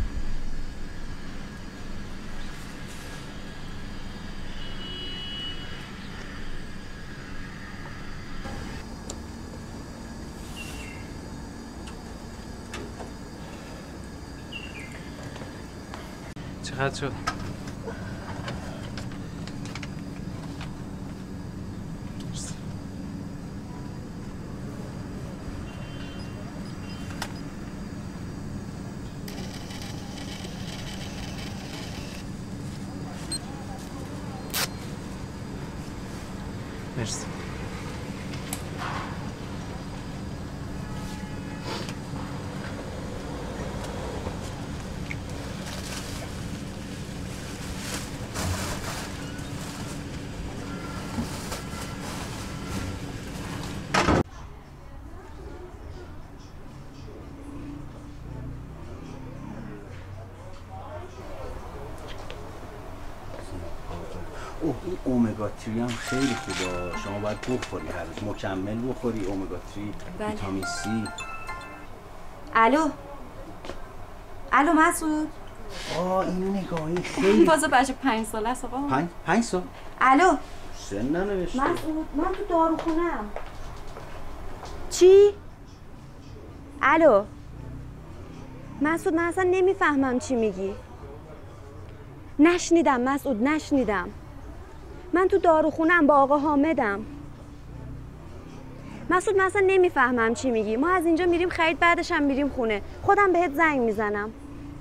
[SPEAKER 13] چقدر شد؟ مرسی.
[SPEAKER 6] اوه این اومگا تری هم خیلی خوبه. شما باید بخوری هر روز، مکمل بخوری. اومگا تری،
[SPEAKER 3] بله.
[SPEAKER 6] ویتامین سی.
[SPEAKER 3] الو الو مسعود.
[SPEAKER 6] آه اینو نگاهی خیلی
[SPEAKER 3] بازه بچه پنج ساله است آقا.
[SPEAKER 6] پنج پنج سال.
[SPEAKER 3] الو
[SPEAKER 6] سن ننوشته.
[SPEAKER 3] مسعود من تو داروخونه‌ام. چی؟ الو مسعود من اصلا نمیفهمم چی میگی. نشنیدم مسعود نشنیدم. من تو داروخونه‌ام با آقا حامدم. مسعود من اصلا نمیفهمم چی میگی. ما از اینجا میریم خرید، بعدش هم میریم خونه. خودم بهت زنگ میزنم.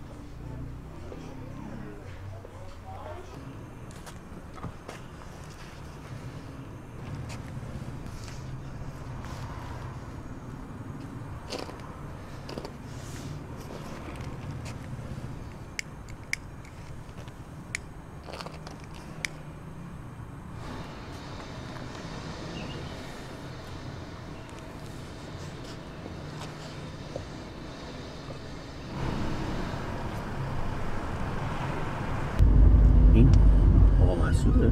[SPEAKER 6] مسعوده؟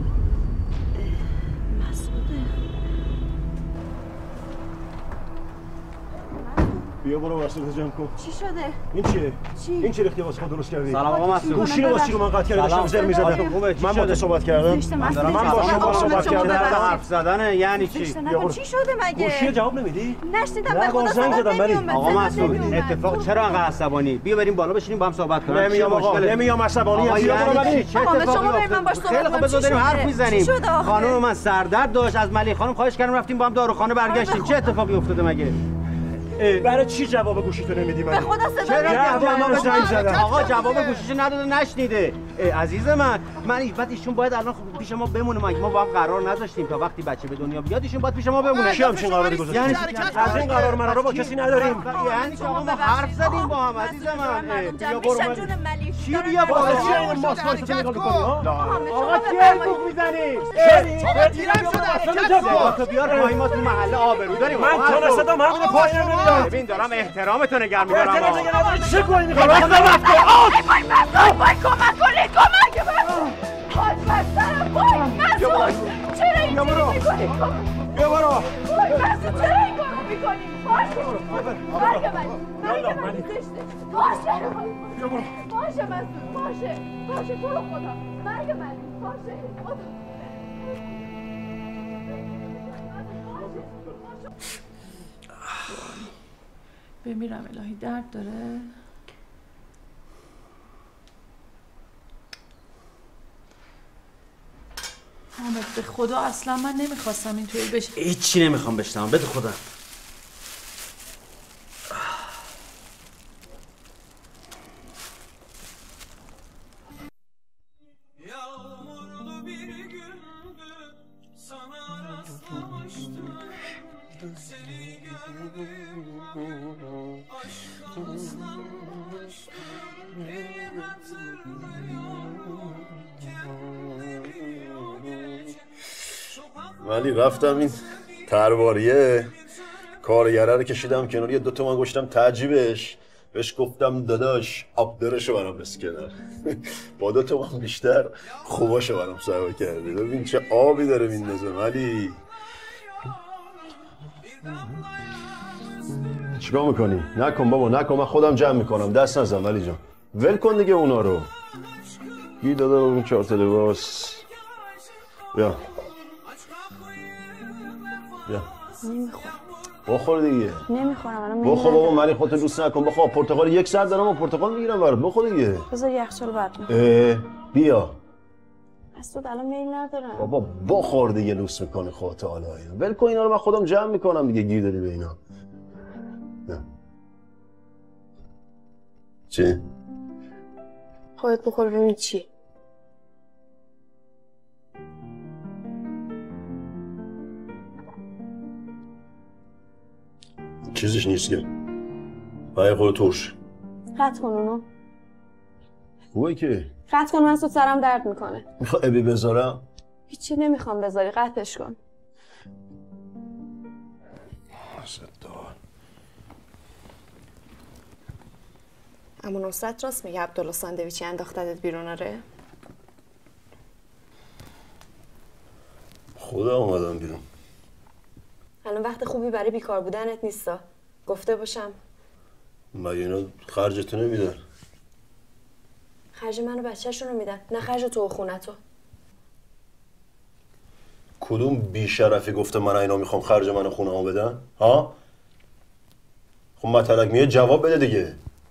[SPEAKER 3] مسعوده.
[SPEAKER 12] بیا برو واسه جمع کن.
[SPEAKER 3] چی شده؟
[SPEAKER 12] این چیه؟
[SPEAKER 3] چی؟
[SPEAKER 12] این چی ریختی واسه خود درست کردی؟
[SPEAKER 6] سلام آقا مسعود.
[SPEAKER 12] گوشی رو واسه من قطع کردم داشتم زر می‌زدم. من با تو صحبت کردم.
[SPEAKER 6] من دارم
[SPEAKER 12] من با شما صحبت کردم.
[SPEAKER 6] حرف زدن یعنی چی؟
[SPEAKER 3] چی شده مگه؟
[SPEAKER 12] گوشی جواب نمیدی؟
[SPEAKER 3] نشنیدم به خدا
[SPEAKER 12] زنگ زدم ولی
[SPEAKER 6] آقا مسعود اتفاق چرا انقدر عصبانی؟ بیا بریم بالا بشینیم با هم صحبت کنیم.
[SPEAKER 12] نمیام آقا نمیام عصبانی ام. بیا برو ولی
[SPEAKER 6] چه اتفاقی افتاد؟ خیلی خوب بذار بریم حرف میزنیم. خانم من سردرد داشت، از ملی خانم خواهش کردم رفتیم با هم داروخانه برگشتیم. چه اتفاقی افتاده مگه؟
[SPEAKER 12] برای چی جواب گوشی تو نمیدی من؟
[SPEAKER 3] به خدا صدا
[SPEAKER 6] جواب زنگ زدم. آقا جواب گوشیشو نداده نشنیده. عزیز من من بعد ایشون باید الان پیش ما بمونه. ما ما با هم قرار نذاشتیم تا وقتی بچه به دنیا بیاد ایشون باید پیش ما بمونه.
[SPEAKER 12] کی همچین قراری گذاشت؟
[SPEAKER 6] یعنی
[SPEAKER 12] از این قرار مرا رو با کسی نداریم.
[SPEAKER 6] یعنی آقا ما حرف زدیم با هم عزیز من.
[SPEAKER 3] بیا برو
[SPEAKER 6] چی بیا بالا؟
[SPEAKER 12] چی اون ماسک تو نگاه می‌کنی ها؟
[SPEAKER 6] آقا چی حرف میزنی؟
[SPEAKER 12] آقا تیرم شده.
[SPEAKER 6] تو بیار پای ما تو محله آبرو داریم.
[SPEAKER 12] من تو نسدم همین پای نمیدم.
[SPEAKER 6] ببین دارم احترامتو نگه می‌دارم.
[SPEAKER 12] احترام نگه نداری چه گویی می‌کنی؟
[SPEAKER 3] وای کمک کنید کمک من. حاج بسترم وای مسعود چرا این کارو می‌کنی؟
[SPEAKER 12] بیا برو.
[SPEAKER 3] وای مسعود چرا این کارو می‌کنی؟ باشه مرگ من مرگ من زشته. باشه
[SPEAKER 12] بیا برو.
[SPEAKER 3] باشه مسعود باشه باشه تو رو خدا مرگ من باشه خدا.
[SPEAKER 4] بمیرم الهی درد داره؟ حامد به خدا اصلا من نمیخواستم اینطوری بشه.
[SPEAKER 6] هیچی نمیخوام بشنوم بده خودم.
[SPEAKER 14] Seni görmüş
[SPEAKER 12] ولی رفتم این ترواریه کارگره رو کشیدم کنار، یه دوتا من گشتم تعجیبش، بهش گفتم داداش آبدارشو برام بسکنن. با دوتا من بیشتر خوباشو برام سوا کردی. ببین چه آبی داره میندازه. ولی چیکار میکنی؟ نکن بابا نکن، من خودم جمع میکنم، دست نزن ولی جان، ول کن دیگه اونا رو. گی داده اون چهار لباس. بیا بیا
[SPEAKER 3] نمیخورم.
[SPEAKER 12] بخور دیگه.
[SPEAKER 3] نمیخورم الان.
[SPEAKER 12] بخور بابا، من خودت دوست نکن. بخور. پرتقال یک ساعت دارم و پرتقال میگیرم برات. بخور دیگه.
[SPEAKER 3] بذار یخچال بعد میخورم.
[SPEAKER 12] بیا.
[SPEAKER 3] مسعود الان میل ندارم.
[SPEAKER 12] بابا بخور دیگه، لوس میکنی خودت. حالا ول کن اینا رو، من خودم جمع میکنم دیگه. گیر دادی به اینا. نه. چی؟
[SPEAKER 3] خودت بخور ببین چی.
[SPEAKER 12] چیزش نیست که باید خود ترش
[SPEAKER 3] قطع کن اونو.
[SPEAKER 12] خوبه که
[SPEAKER 3] قطع کن، من سود سرم درد میکنه.
[SPEAKER 12] میخوای ابی بذارم؟
[SPEAKER 3] هیچی نمیخوام بذاری، قطعش کن. اما نصرت راست میگه عبدالله ساندویچی انداختدت بیرون؟ آره
[SPEAKER 12] خدا اومدم بیرون.
[SPEAKER 3] الان وقت خوبی برای بیکار بودنت نیستا، گفته باشم.
[SPEAKER 12] مگه اینا خرجتو نمیدن؟
[SPEAKER 3] خرج منو بچه‌شون رو میدن، نه خرج تو و خونتو.
[SPEAKER 12] کدوم بیشرفی گفته من اینا میخوام خرج منو خونه ها بدن؟ ها؟ خب مطلق میاد جواب بده دیگه.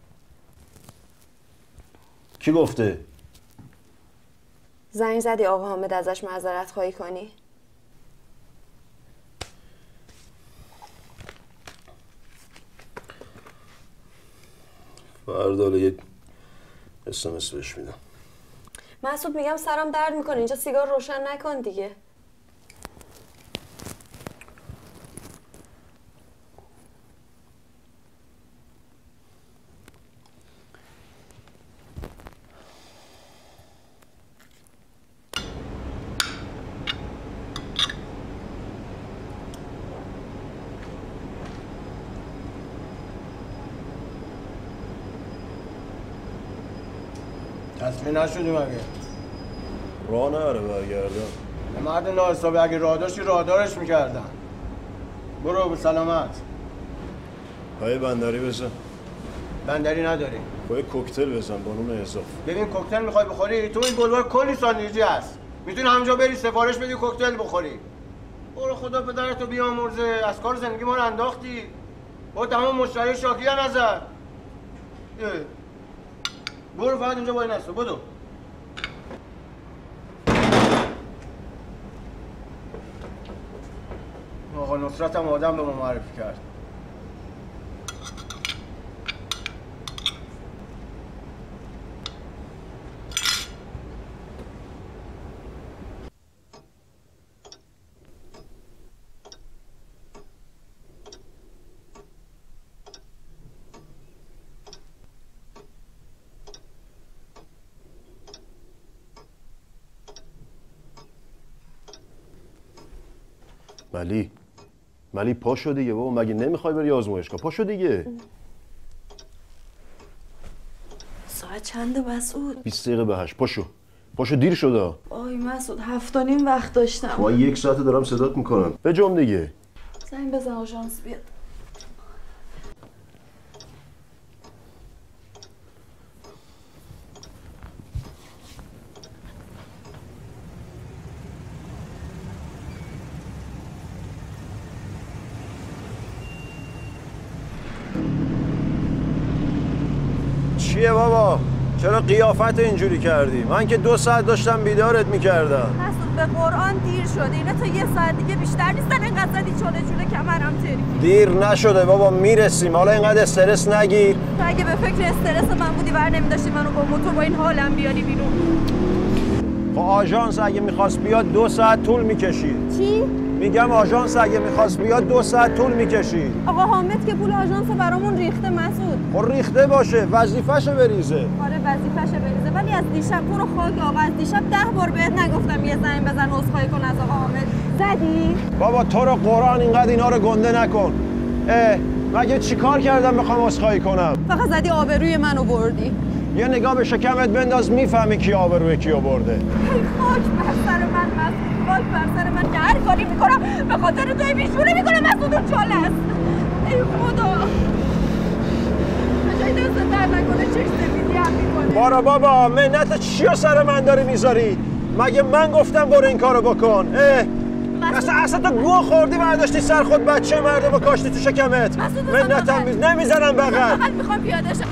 [SPEAKER 12] کی گفته؟
[SPEAKER 3] زنگ زدی آقا حامد ازش معذرت خواهی کنی؟
[SPEAKER 12] فردا یک اس ام اس بهش میدم.
[SPEAKER 3] مسعود میگم سرم درد میکنه، اینجا سیگار روشن نکن دیگه.
[SPEAKER 14] تصمیم نشدی مگه؟
[SPEAKER 12] راه نره برگردم.
[SPEAKER 14] مرد ناحسابی اگه راه داشتی راه دارش میکردن. برو به سلامت.
[SPEAKER 12] پای بندری بزن.
[SPEAKER 14] بندری نداری؟
[SPEAKER 12] پای کوکتل بزن با نون اضافه.
[SPEAKER 14] ببین کوکتل میخوای بخوری؟ تو این بلوار کلی ساندویچی هست. میتونی همونجا بری سفارش بدی کوکتل بخوری. برو خدا پدرتو بیامرزه، از کار زندگی ما رو انداختی. با تمام مشتری شاکی ان ازت. برو فقط اینجا با این هستو، بدو. آقا نصرت هم آدم به ما معرفی کرد.
[SPEAKER 12] ملی ملی پاشو دیگه بابا، مگه نمیخوای بری آزمایشگاه؟ پاشو دیگه.
[SPEAKER 3] ساعت چنده مسعود؟
[SPEAKER 12] بیست دقیقه به هشت. پاشو پاشو، دیر شده.
[SPEAKER 3] آی مسعود هفت و نیم وقت داشتم.
[SPEAKER 12] ما یک ساعت دارم صدات میکنم. به جام دیگه.
[SPEAKER 3] زنگ بزن آژانس بیاد.
[SPEAKER 12] چیه بابا؟ چرا قیافت اینجوری کردی؟ من که دو ساعت داشتم بیدارت میکردم.
[SPEAKER 3] مسعود به قرآن دیر شده، اینا تا یه ساعت دیگه بیشتر نیستن. اینقدر زدی چونه چونه کمرم ترکی.
[SPEAKER 12] دیر نشده بابا، میرسیم. حالا اینقدر استرس نگیر.
[SPEAKER 3] تو اگه به فکر استرس من بودی ور نمیداشتی منو با موتور با این حالم بیاری بیرون.
[SPEAKER 12] خب آژانس اگه میخواست بیاد دو ساعت طول میکشید.
[SPEAKER 3] چی؟
[SPEAKER 12] میگم آژانس اگه میخواست بیاد دو ساعت طول میکشید.
[SPEAKER 3] آقا حامد که پول آژانس برامون ریخته مسعود.
[SPEAKER 12] خب ریخته باشه، وظیفه‌شو بریزه.
[SPEAKER 3] آره وظیفه‌شو بریزه، ولی از دیشب تو رو خاک آقا، از دیشب ده بار بهت نگفتم یه زنگ بزن عذرخواهی کن از آقا حامد. زدی؟
[SPEAKER 12] بابا تو رو قرآن اینقدر اینا رو گنده نکن. اه مگه چی کار کردم بخوام عذرخواهی کنم؟
[SPEAKER 3] فقط زدی آبروی منو بردی.
[SPEAKER 12] یه نگاه به شکمت بنداز میفهمی کی آبروی کیو برده.
[SPEAKER 3] ای خاک بر سر من مسعود، خاک بر سر من که هر کاری میکنم به خاطر توی بیشونه میکنم مسعود اون چاله است. ای خدا جای دست در نکنه چش سفیدی هم میکنه.
[SPEAKER 12] بارا بابا منت چیو سر من داری میذاری؟ مگه من گفتم برو این کارو بکن؟ اه اصلا اصلا تو گوه خوردی برداشتی سر خود بچه مردم و کاشتی تو شکمت. منتم میز نمیزنم بغل.
[SPEAKER 3] فقط میخوام پیاده شم.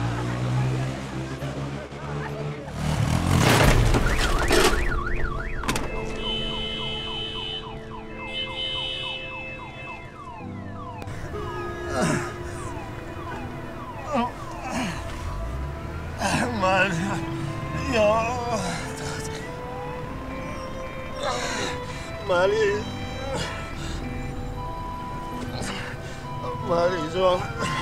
[SPEAKER 12] من یا مالی مالی جان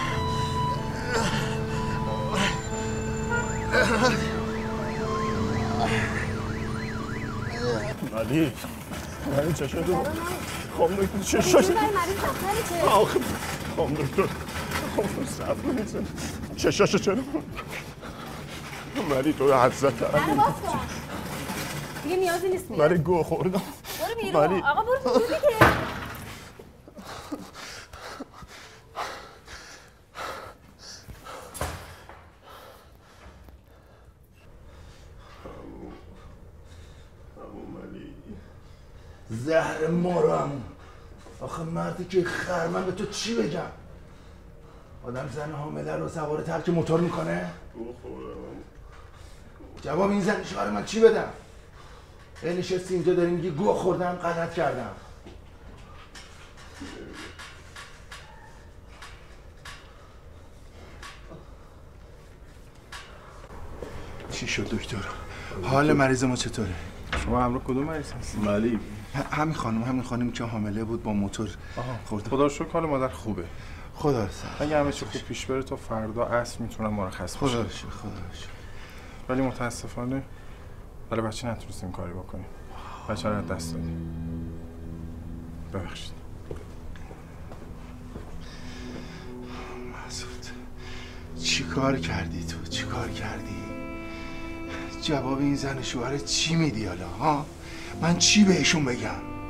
[SPEAKER 12] مالی مالی چه شد؟ خب دکتر چه شد؟ آخه خب دکتر خب صبر نیست چه شد چرا؟ مالی تو حد زد
[SPEAKER 3] برو باز کن دیگه نیازی نیست میاد.
[SPEAKER 12] مالی گوه خوردم.
[SPEAKER 3] برو بیرون آقا برو بیرون دیگه.
[SPEAKER 10] زهر مارم. آخه مردی که خر، من به تو چی بگم؟ آدم زن حامله رو سوار ترک موتور میکنه؟ جواب این زن شوهر من چی بدم؟ ای نشستی اینجا داری میگی گوه خوردم غلط کردم. چی شد دکتر؟ حال مریض ما چطوره؟
[SPEAKER 15] شما همراه کدوم مریض هستی؟
[SPEAKER 10] مالی همین خانم همین خانمی که حامله بود با موتور خورده.
[SPEAKER 15] خدا رو شکر حال مادر خوبه.
[SPEAKER 10] خدا رو
[SPEAKER 15] اگه همه چی خوب پیش بره تا فردا عصر میتونم مرخص بشم.
[SPEAKER 10] خدا رو شکر خدا رو شکر.
[SPEAKER 15] ولی متاسفانه برای بچه نتونستیم کاری بکنیم. بچه رو از دست دادیم. ببخشید.
[SPEAKER 10] مسعود چی کار کردی تو؟ چی کار کردی؟ جواب این زن شوهر چی میدی حالا ها؟ من چی بهشون بگم؟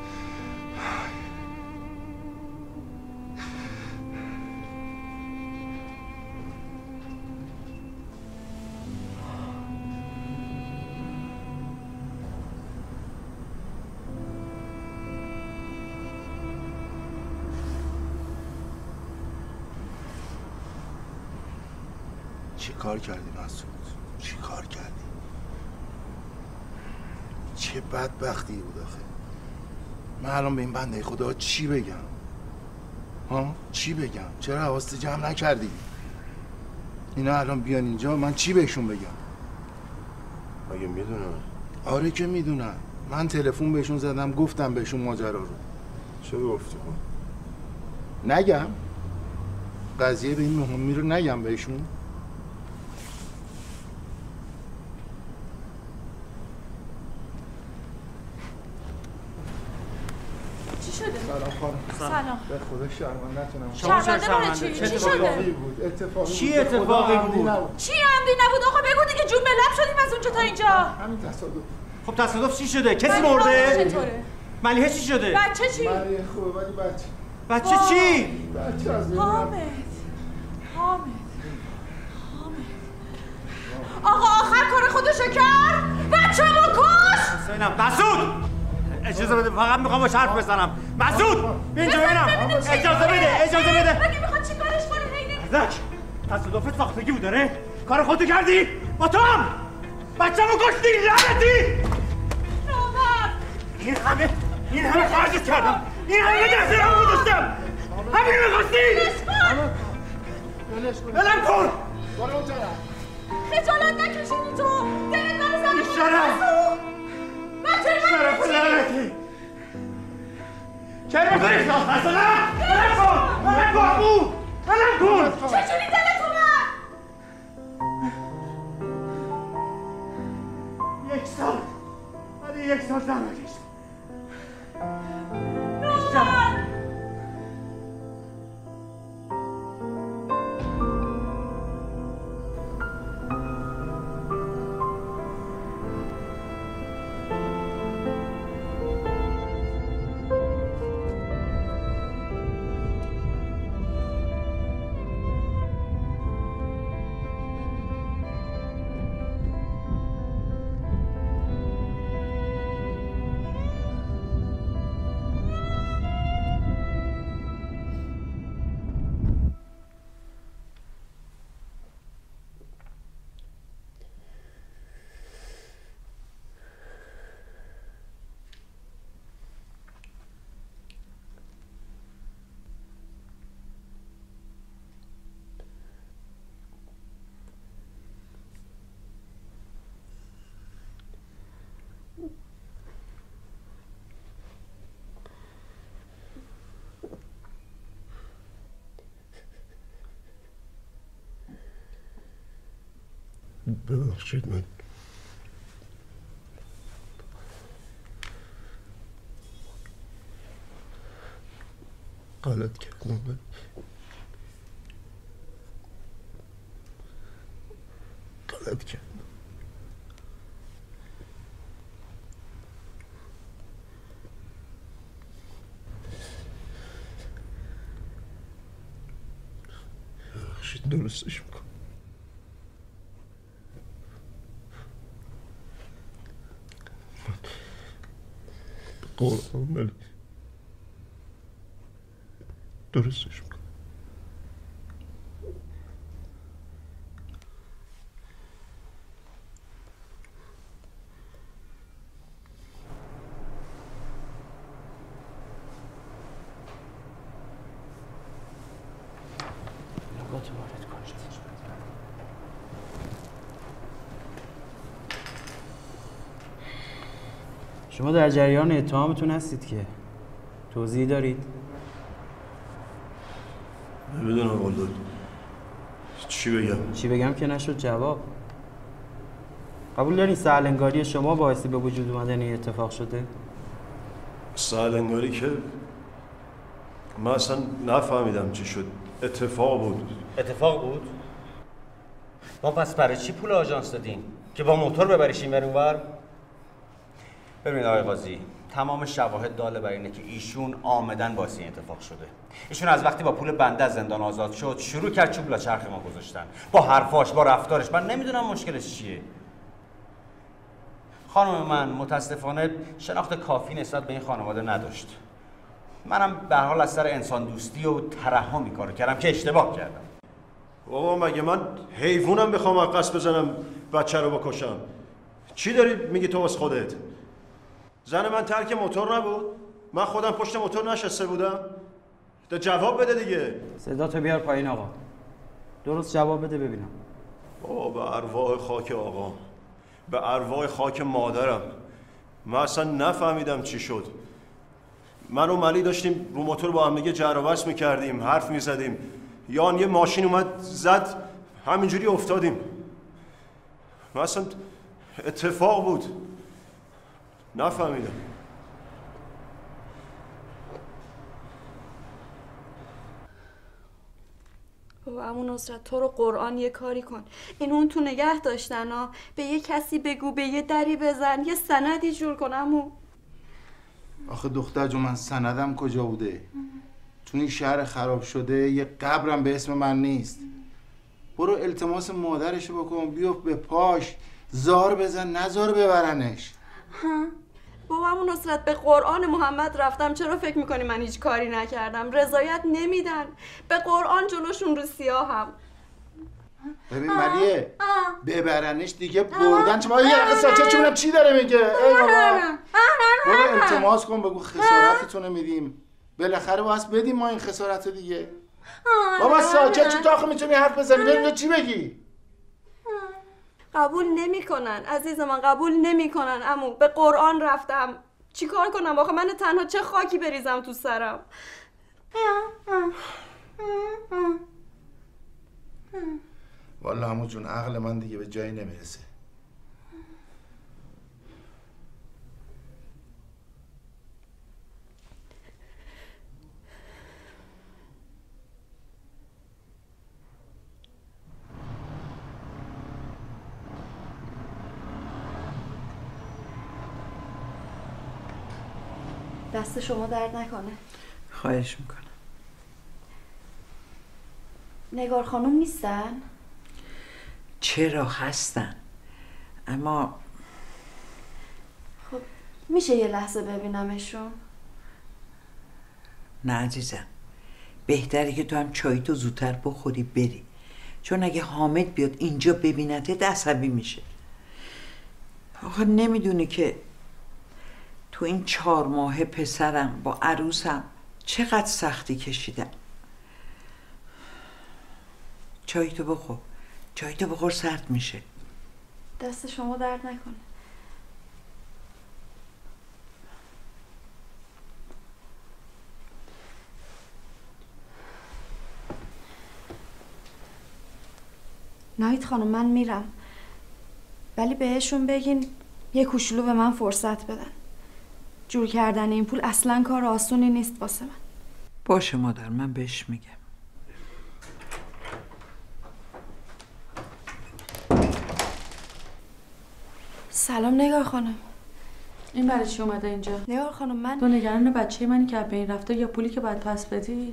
[SPEAKER 10] چی کار کردی مسعود؟ چی کار کردی؟ چه بدبختی بود آخه. من الان به این بنده خدا چی بگم؟ ها؟ چی بگم؟ چرا حواست جمع نکردی؟ اینا الان بیان اینجا من چی بهشون بگم؟
[SPEAKER 12] مگه میدونن؟
[SPEAKER 10] آره که میدونن. من تلفن بهشون زدم گفتم بهشون ماجرا رو.
[SPEAKER 12] چه گفتی؟
[SPEAKER 10] نگم؟ قضیه به این مهمی رو نگم بهشون؟ سلام خانم.
[SPEAKER 3] سلام.
[SPEAKER 10] به خدا شرمنده‌تونم.
[SPEAKER 3] شرمنده برای چی؟ چی شده؟
[SPEAKER 10] بود. اتفاقی
[SPEAKER 15] چی اتفاقی بود؟
[SPEAKER 3] چی عمدی نبود آقا بگو دیگه جون به لب شدیم از اونجا تا اینجا.
[SPEAKER 10] همین تصادف.
[SPEAKER 15] خب تصادف چی شده؟ کسی مرده؟
[SPEAKER 3] چطوره؟
[SPEAKER 15] ملیحه چی شده؟
[SPEAKER 3] بچه چی؟
[SPEAKER 10] ملیحه خوبه ولی بچه.
[SPEAKER 15] بچه چی؟
[SPEAKER 10] بچه از بین
[SPEAKER 3] حامد. حامد. آقا آخر کار خودشو کرد؟ بچه‌مو کش!
[SPEAKER 15] حسینم مسعود! اجازه بده فقط میخوام باش حرف بزنم. مسعود! اینجا ببینم. اجازه بده، اجازه بده.
[SPEAKER 3] مگه میخواد چیکارش کنه هی نمی‌فهمم.
[SPEAKER 15] ازک تصادفت ساختگی بود داره؟ کار خودتو کردی؟ با تو هم! بچه‌مو کشتی لعنتی!
[SPEAKER 3] نامرد!
[SPEAKER 15] این همه این همه خرجت کردم. این همه دستم گذاشتم. همین می‌خواستی؟
[SPEAKER 10] ولش کن.
[SPEAKER 15] ولم کن.
[SPEAKER 10] برو اون طرف.
[SPEAKER 3] خجالت نکشیدی تو. دلت نزن.
[SPEAKER 15] بیشترم. شرف لعنتی چرا میکنی اصلا؟ اصلا بلند کن بلند کن عمو بلند کن
[SPEAKER 16] چجوری دلت اومد؟
[SPEAKER 15] یک سال ولی یک سال زحمت کشیدم
[SPEAKER 12] ببخشید من غلط کردم من غلط کردم ببخشید درستش میکنم قرآن ولی درستش میکنم
[SPEAKER 13] شما در جریان اتهامتون هستید که توضیح دارید؟
[SPEAKER 12] نمیدونم والله چی بگم؟
[SPEAKER 13] چی بگم که نشد جواب. قبول دارین سهلنگاری شما باعثی به وجود اومدن این اتفاق شده؟
[SPEAKER 12] سهلنگاری که من اصلا نفهمیدم چی شد. اتفاق بود.
[SPEAKER 6] اتفاق بود؟ ما پس برای چی پول آژانس دادین؟ که با موتور ببریش این ور اونور؟ ببینید آقای قاضی، تمام شواهد داله بر اینه که ایشون عامداً باعث این اتفاق شده. ایشون از وقتی با پول بنده از زندان آزاد شد شروع کرد چوب لا چرخ ما گذاشتن، با حرفاش، با رفتارش. من نمیدونم مشکلش چیه. خانم من متاسفانه شناخت کافی نسبت به این خانواده نداشت. منم به هر حال از سر انسان دوستی و ترحم این کارو کردم که اشتباه کردم.
[SPEAKER 12] بابا مگه من حیوانم بخوام از قصد بزنم بچه رو بکشم؟ چی داری میگی تو از خودت؟ زن من ترک موتور نبود؟ من خودم پشت موتور نشسته بودم؟ ده جواب بده دیگه.
[SPEAKER 13] صدا تو بیار پایین آقا. درست جواب بده ببینم.
[SPEAKER 12] بابا به ارواح خاک آقا، به ارواح خاک مادرم، من اصلا نفهمیدم چی شد. من و ملی داشتیم رو موتور با هم دیگه جر و بحث میکردیم، حرف میزدیم، یان یه ماشین اومد زد، همینجوری افتادیم. من اصلا اتفاق بود، نفهمیدم.
[SPEAKER 3] بابا عمو نصرت تو رو قرآن یه کاری کن، این اون تو نگه داشتن ها، به یه کسی بگو، به یه دری بزن، یه سندی جور کن عمو.
[SPEAKER 10] آخه دختر جو من سندم کجا بوده؟ تو این شهر خراب شده یه قبرم به اسم من نیست. برو التماس مادرشو بکن، بیفت به پاش، زار بزن، نزار ببرنش.
[SPEAKER 3] ها بابا عمو نصرت به قرآن محمد رفتم، چرا فکر میکنی من هیچ کاری نکردم؟ رضایت نمیدن، به قرآن جلوشون رو سیاهم.
[SPEAKER 10] ببین ملیه، ببرنش دیگه بردن. چه ما یه قصه چونم چی داره میگه؟ ای بابا برو التماس کن بگو خسارتتونو میدیم، بالاخره واسه بدیم ما این خسارت دیگه. بابا ساکت چی تو آخه میتونی حرف بزنی؟ ببین چی بگی؟
[SPEAKER 3] قبول نمیکنن عزیز من، قبول نمیکنن. عمو به قرآن رفتم، چیکار کنم آخه؟ من تنها چه خاکی بریزم تو سرم؟
[SPEAKER 10] والا عمو جون عقل من دیگه به جایی نمیرسه.
[SPEAKER 3] دست شما درد نکنه.
[SPEAKER 11] خواهش میکنم.
[SPEAKER 3] نگار خانم نیستن؟
[SPEAKER 11] چرا هستن، اما
[SPEAKER 3] خب میشه یه لحظه ببینمشون؟
[SPEAKER 11] نه عزیزم، بهتره که تو هم چای تو زودتر بخوری بری، چون اگه حامد بیاد اینجا ببینته عصبی میشه. آخه نمیدونی که تو این چهار ماه پسرم با عروسم چقدر سختی کشیدم. چای تو بخور، چای تو بخور، سرد میشه.
[SPEAKER 3] دست شما درد نکنه. ناهید خانم من میرم، ولی بهشون بگین یه کوچولو به من فرصت بدن. جور کردن این پول اصلا کار آسونی نیست واسه من.
[SPEAKER 11] باشه مادر، من بهش میگم.
[SPEAKER 3] سلام نگار خانم.
[SPEAKER 4] این برای چی اومده اینجا؟
[SPEAKER 3] نگار خانم من
[SPEAKER 4] تو نگران بچه منی که به این رفته یا پولی که باید پس بدی؟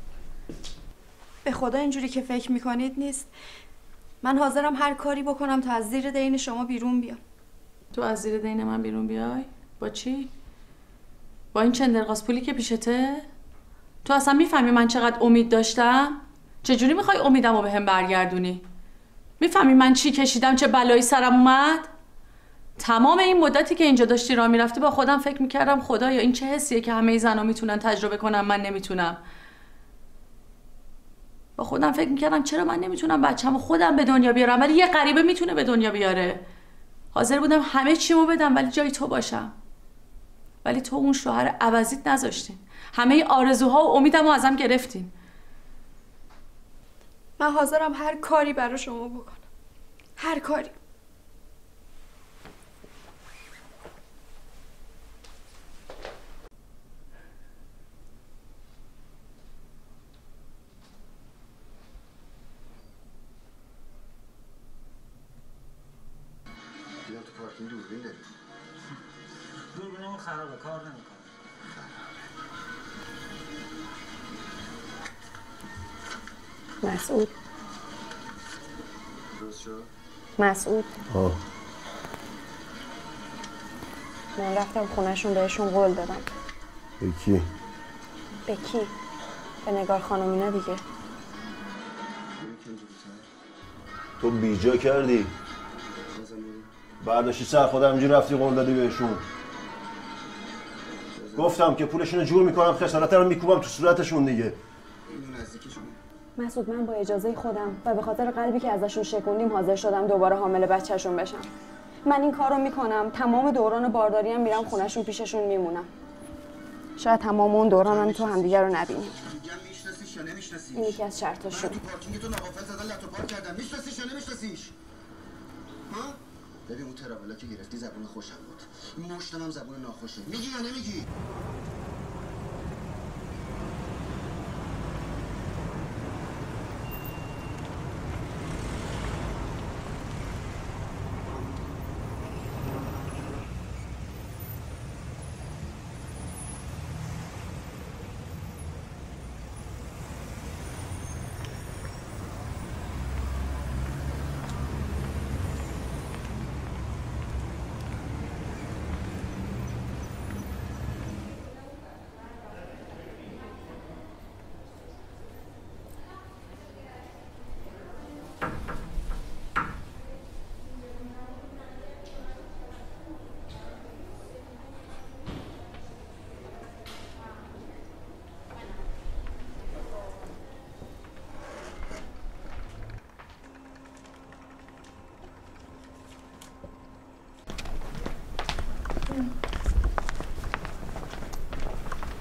[SPEAKER 3] به خدا اینجوری که فکر میکنید نیست. من حاضرم هر کاری بکنم تا از زیر دین شما بیرون بیام.
[SPEAKER 4] تو از زیر دین من بیرون بیای؟ با چی؟ با این چندرغاز پولی که پیشته؟ تو اصلا میفهمی من چقدر امید داشتم؟ چجوری میخوای امیدم رو به هم برگردونی؟ میفهمی من چی کشیدم، چه بلایی سرم اومد؟ تمام این مدتی که اینجا داشتی راه میرفتی با خودم فکر میکردم خدایا این چه حسیه که همه زنا میتونن تجربه کنن من نمیتونم. با خودم فکر میکردم چرا من نمیتونم بچه‌مو خودم به دنیا بیارم ولی یه غریبه میتونه به دنیا بیاره. حاضر بودم همه چیمو بدم ولی جای تو باشم. ولی تو اون شوهر عوضیت نذاشتین. همه آرزوها و امیدمو ازم گرفتین.
[SPEAKER 3] من حاضرم هر کاری برای شما بکنم. هر کاری.
[SPEAKER 14] بیام تو پارکینگ دوربین داریم.
[SPEAKER 15] دوربینمون خرابه، کار نمیکنه.
[SPEAKER 3] مسعود.
[SPEAKER 14] درست شد؟
[SPEAKER 3] مسعود.
[SPEAKER 12] آه.
[SPEAKER 3] من رفتم خونهشون بهشون قول دادم.
[SPEAKER 12] به کی؟
[SPEAKER 3] به کی؟ به نگار خانم اینا دیگه.
[SPEAKER 12] تو بیجا کردی؟ برداشتی سر خودم اینجوری رفتی قول دادی بهشون. گفتم که پولشون رو جور میکنم، خسارت رو میکوبم تو صورتشون دیگه.
[SPEAKER 3] مسعود من با اجازه خودم و به خاطر قلبی که ازشون شکوندیم حاضر شدم دوباره حامل بچه‌شون بشم. من این کارو میکنم، تمام دوران بارداری هم میرم خونهشون پیششون میمونم. شاید تمام اون دوران هم تو همدیگه رو نبینیم. این یکی از شرطاشون.
[SPEAKER 14] تو پارکینگ تو ناقافل زدن لتو پارک کردن. میشناسیش یا نمیشناسیش؟ ها؟ ببین اون تراولا که گرفتی زبون خوشم بود. این مشتم هم زبون ناخوشه. میگی یا نمیگی؟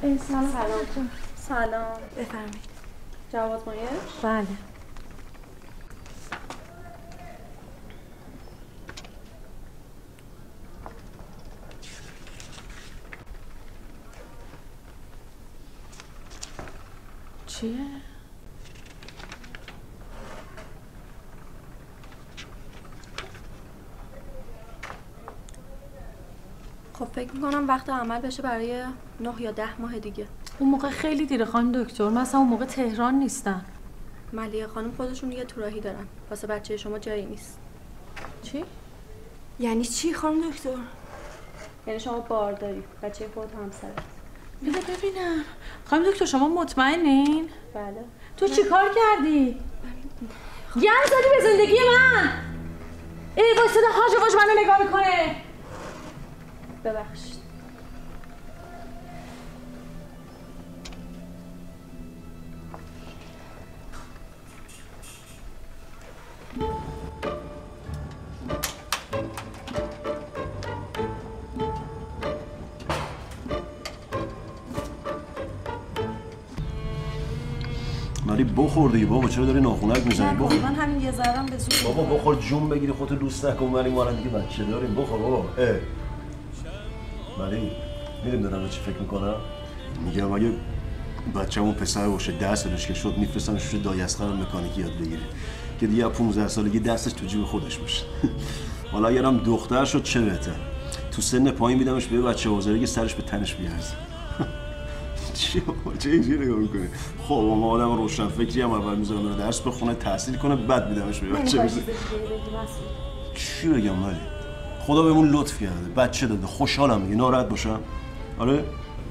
[SPEAKER 3] سلام. سلام. سلام. بفرمایید. جواد مایه؟
[SPEAKER 7] بله. چیه؟
[SPEAKER 3] خب فکر میکنم وقت عمل بشه برای نه یا ده ماه دیگه.
[SPEAKER 7] اون موقع خیلی دیره خانم دکتر. من اصلا اون موقع تهران نیستم.
[SPEAKER 3] ملیه خانم خودشون یه توراهی دارن. واسه بچه شما جایی نیست.
[SPEAKER 7] چی؟
[SPEAKER 3] یعنی چی خانم دکتر؟ یعنی شما بارداری. بچه خود همسرت.
[SPEAKER 7] بده ببینم. خانم دکتر شما مطمئنین؟
[SPEAKER 3] بله.
[SPEAKER 7] تو چی کار کردی؟ گند زدی به زندگی من. ای واسه حاج واج منو نگاه میکنه.
[SPEAKER 3] ببخشید.
[SPEAKER 12] ولی بخور دیگه بابا، چرا داری ناخونک میزنی؟ بخور.
[SPEAKER 3] من همین یه ذرم به زور.
[SPEAKER 12] بابا بخور جون بگیری خودتو دوست نکن. ولی ما دیگه بچه داریم. بخور بابا. اه ولی میدونی دارم به چی فکر میکنم؟ میگم اگه بچه‌مون پسر باشه ده سالش که شد میفرستمش پیش دایی اصغر مکانیکی یاد بگیره که دیگه پانزده سالگی دستش تو جیب خودش باشه. حالا اگرم دختر شد چه بهتر. تو سن پایین میدمش به بچه بازاری که سرش به تنش بیارزه. چی بابا چه اینجوری نگاه میکنی؟ خب ما آدم روشن فکری هم اول میذارم بره درس بخونه تحصیل کنه بعد میدمش به بچه بزنه. چی بگم ولی خدا بهمون لطف کرده، بچه داده، خوشحالم دیگه، ناراحت باشم؟ آره؟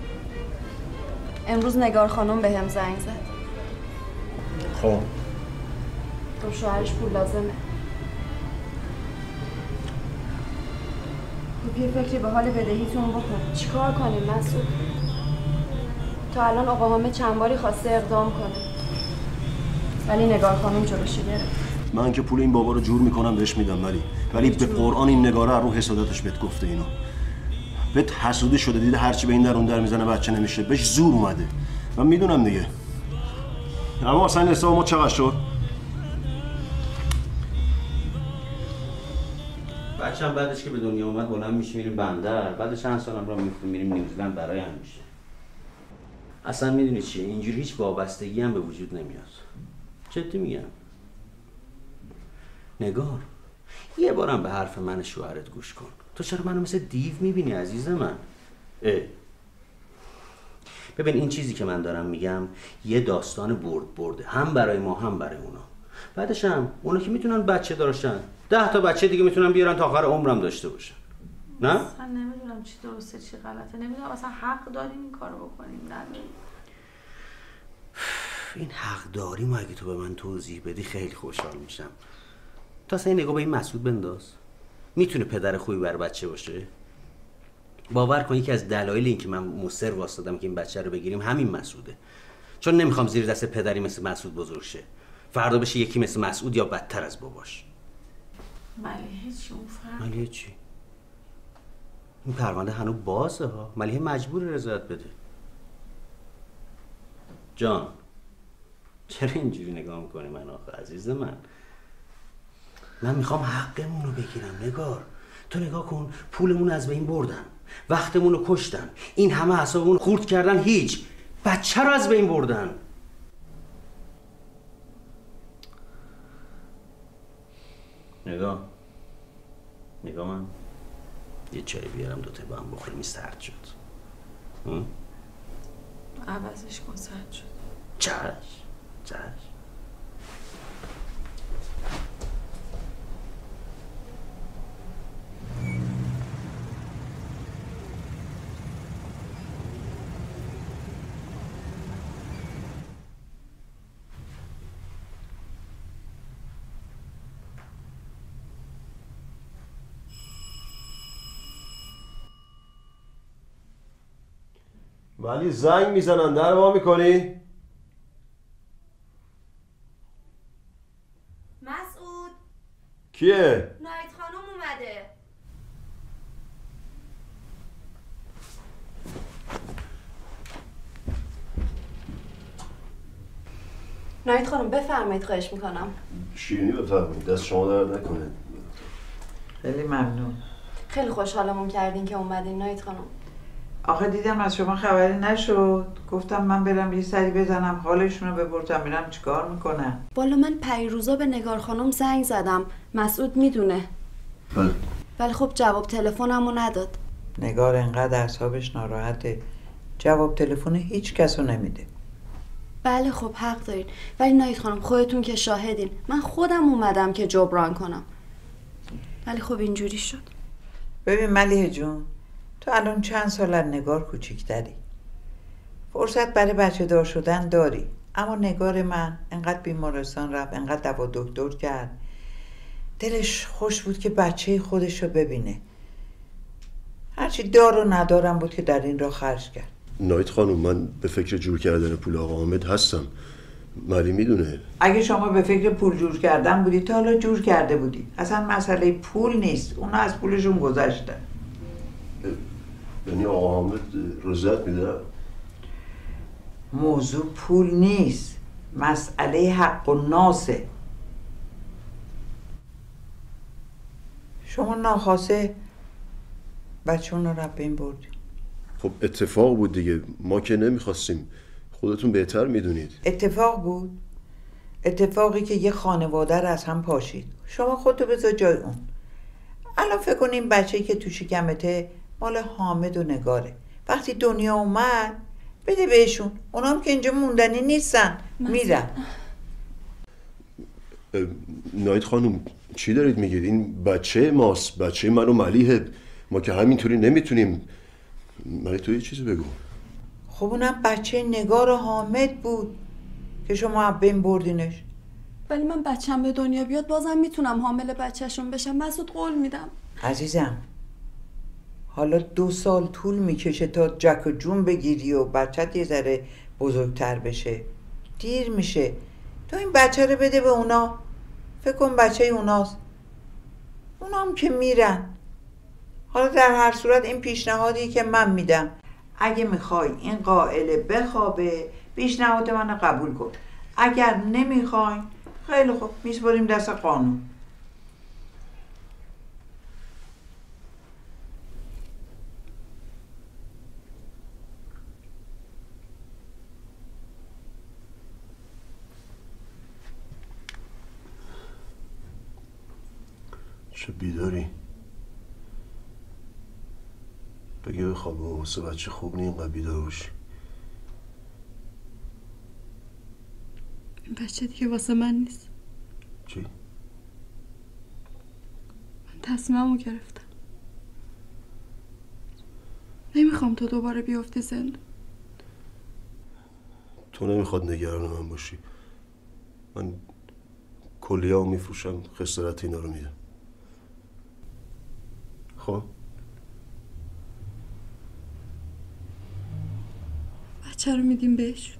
[SPEAKER 3] امروز نگار خانم به هم زنگ زد.
[SPEAKER 12] خب
[SPEAKER 3] تو شوهرش پول لازمه. تو یه فکری به حال بدهیتون بکن. چیکار کنیم مسعود؟ تا الان آقا حامد چند باری خواسته اقدام کنه ولی نگار خانم جلوشو گرفت.
[SPEAKER 12] من که پول این بابا رو جور میکنم بهش میدم، ولی ولی به قرآن این نگاره رو حسادتش بهت گفته اینو. بهت حسودی شده، دیده هرچی به این در اون در میزنه بچه نمیشه، بهش زور اومده. من میدونم دیگه. اما اصلا این حساب ما چقدر شد؟
[SPEAKER 6] بچه‌م بعدش که به دنیا اومد بلند میشه میریم بندر، بعد چند سالم را میفتیم میریم نیوزلند برای همیشه. اصلا میدونی چیه؟ اینجوری هیچ وابستگی هم به وجود نمیاد. جدی میگم. نگار یه بارم به حرف من شوهرت گوش کن. تو چرا منو مثل دیو میبینی عزیز من؟ اه. ببین این چیزی که من دارم میگم یه داستان برد برده، هم برای ما هم برای اونا. بعدش هم اونا که میتونن بچه داشتن، ده تا بچه دیگه میتونن بیارن تا آخر عمرم داشته باشن. نه؟
[SPEAKER 7] اصلا نمیدونم چی درسته چی غلطه. نمیدونم اصلا حق داریم این کارو بکنیم نداریم.
[SPEAKER 6] این حق داری ما اگه تو به من توضیح بدی خیلی خوشحال میشم. تو اصلا این نگاه به این مسعود بنداز. میتونه پدر خوبی بر بچه باشه؟ باور کن یکی از دلایل این که من مصر واسطادم که این بچه رو بگیریم همین مسعوده. چون نمیخوام زیر دست پدری مثل مسعود بزرگ شه. فردا بشه یکی مثل مسعود یا بدتر از باباش.
[SPEAKER 7] ملیحه چی اون فرق؟
[SPEAKER 6] ملیحه چی؟ این پرونده هنوز بازه ها. ملیحه مجبور رضایت بده. جان چرا اینجوری نگاه میکنی من آخه عزیز من؟ من میخوام حقمون رو بگیرم نگار. تو نگاه کن پولمون از بین بردن، وقتمون رو کشتن، این همه حسابمون خورد کردن، هیچ بچه رو از بین بردن. نگاه نگاه من یه چای بیارم دوتا با هم بخوریم سرد شد.
[SPEAKER 7] عوضش کن سرد شد.
[SPEAKER 6] چشم چشم.
[SPEAKER 12] ولی زنگ میزنن در وا میکنی؟
[SPEAKER 3] مسعود
[SPEAKER 12] کیه؟
[SPEAKER 3] نایت خانم اومده. نایت خانم بفرمایید، خواهش میکنم.
[SPEAKER 12] شیرینی بفرمایید، دست شما درد نکنه.
[SPEAKER 11] خیلی ممنون.
[SPEAKER 3] خیلی خوشحالمون کردین که اومدین نایت خانم.
[SPEAKER 11] آخه دیدم از شما خبری نشد، گفتم من برم یه سری بزنم حالشون رو بپرسم ببینم چیکار میکنن.
[SPEAKER 3] والا من پیروزا به نگار خانم زنگ زدم، مسعود میدونه.
[SPEAKER 12] بله.
[SPEAKER 3] ولی خب جواب تلفنمو نداد.
[SPEAKER 11] نگار انقدر اعصابش ناراحته، جواب تلفن هیچ کسو نمیده.
[SPEAKER 3] بله خب حق دارین، ولی نایت خانم خودتون که شاهدین، من خودم اومدم که جبران کنم، ولی خب اینجوری شد.
[SPEAKER 11] ببین ملیحه جون، تو الان چند سال از نگار کوچیک‌تری، فرصت برای بچه دار شدن داری، اما نگار من انقدر بیمارستان رفت، انقدر دوا دکتر کرد، دلش خوش بود که بچه خودش رو ببینه. هرچی دار و ندارم بود که در این راه خرج کرد.
[SPEAKER 12] نایت خانم، من به فکر جور کردن پول آقا حامد هستم. ملی میدونه.
[SPEAKER 11] اگه شما به فکر پول جور کردن بودی تا حالا جور کرده بودی. اصلا مسئله پول نیست، اونا از پولشون گذشتن.
[SPEAKER 12] یعنی آقا حامد رضایت میده؟
[SPEAKER 11] موضوع پول نیست، مسئله حق و ناسه. شما ناخواسته بچه اون رو رب این بردی.
[SPEAKER 12] خب اتفاق بود دیگه، ما که نمیخواستیم، خودتون بهتر میدونید.
[SPEAKER 11] اتفاق بود؟ اتفاقی که یه خانواده رو از هم پاشید. شما خودتو بذار جای اون. الان فکر کنیم بچه‌ای که تو شکمته مال حامد و نگاره. وقتی دنیا اومد بده بهشون، اونا هم که اینجا موندنی نیستن، میرن.
[SPEAKER 12] نایت خانم چی دارید میگید؟ این بچه ماست، بچه من و ملیحه، ما که همینطوری نمیتونیم. ملی تو یه چیزی بگو.
[SPEAKER 11] خب اونم بچه نگار و حامد بود که شما از بین بردینش.
[SPEAKER 3] ولی من بچم به دنیا بیاد بازم میتونم حامل بچهشون بشم، مسعود قول میدم.
[SPEAKER 11] عزیزم حالا دو سال طول میکشه تا جک و جون بگیری و بچت یه ذره بزرگتر بشه، دیر میشه. تو این بچه رو بده به اونا، فکر کن بچه اوناست، اونا هم که میرن. حالا در هر صورت این پیشنهادی که من میدم، اگه میخوای این قائله بخوابه پیشنهاد من قبول کن، اگر نمیخوای خیلی خوب میسپاریم دست قانون.
[SPEAKER 12] چه بیداری؟ بگه بخواب و واسه بچه خوب نیم اینقدر بیدار باشی.
[SPEAKER 3] این بچه دیگه واسه من نیست.
[SPEAKER 12] چی؟
[SPEAKER 3] من تصمیممو گرفتم، نمیخوام تو دوباره بیافتی زندون.
[SPEAKER 12] تو نمیخواد نگران من باشی، من کلیه ها میفروشم، خسارت اینا رو میدم. خب
[SPEAKER 3] بچه رو میدیم بهشون.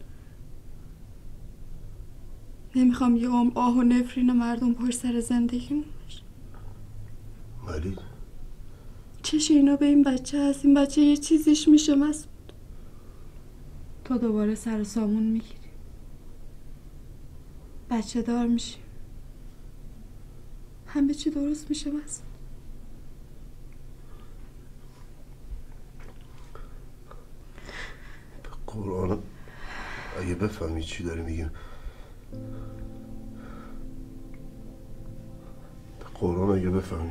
[SPEAKER 3] نمیخوام یه عمر آه و نفرین مردم پشت سر زندگیمون باشه.
[SPEAKER 12] ولی
[SPEAKER 3] چش اینا به این بچه هست، این بچه یه چیزیش میشه مسعود. تو دوباره سر سامون میگیری، بچه دار میشی، همه چی درست میشه مسعود.
[SPEAKER 12] قرآن اگه بفهمی چی داری میگیم، قرآن اگه بفهمی.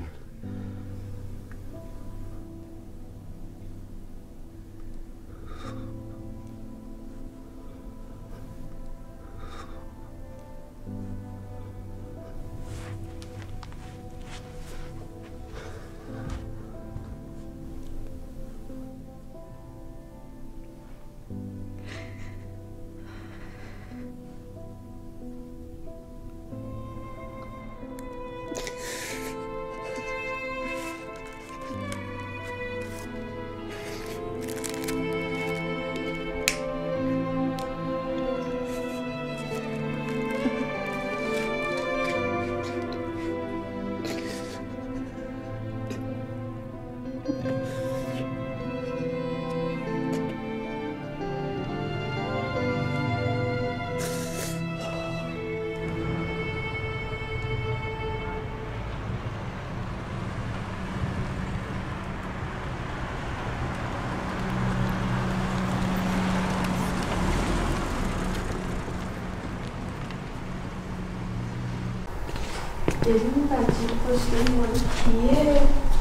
[SPEAKER 3] ببین بچه خوشگلی مال کیه؟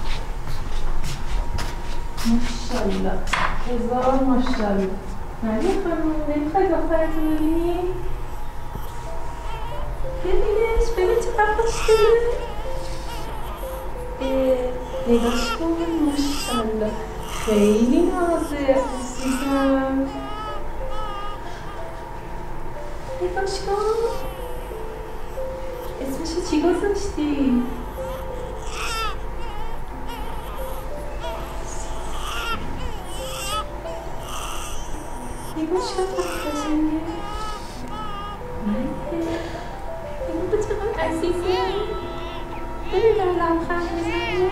[SPEAKER 3] ماشالله هزار ماشالله. نبی خانم نمیخوای دخترتو ببینی؟ ببینش ببین چقدر خوشگله. نگاش کن ماشالله خیلی نازه عزیزم. نگاش کن. اسمشو چی گذاشتی؟ نگاش کن چقدر قشنگه. نگاه به چقدر عزیزه. ببین داره لبخند میزنه.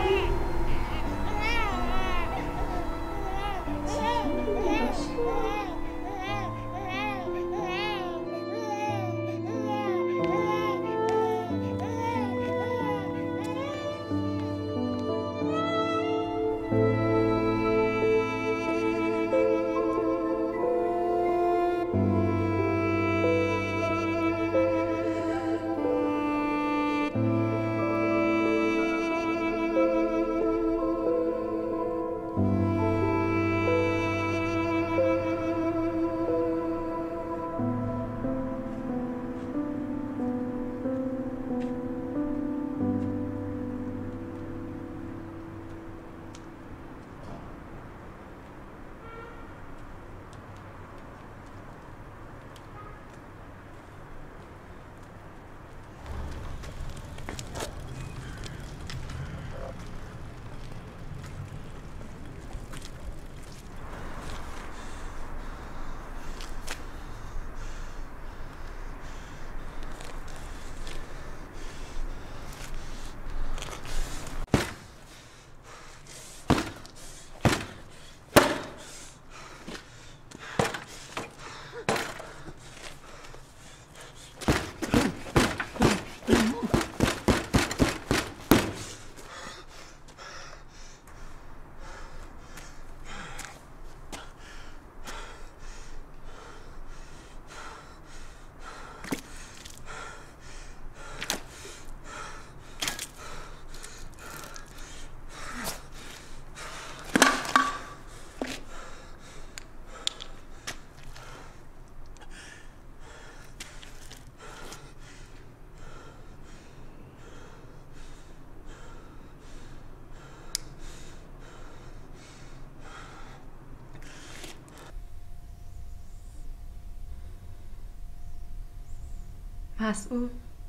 [SPEAKER 3] مسعود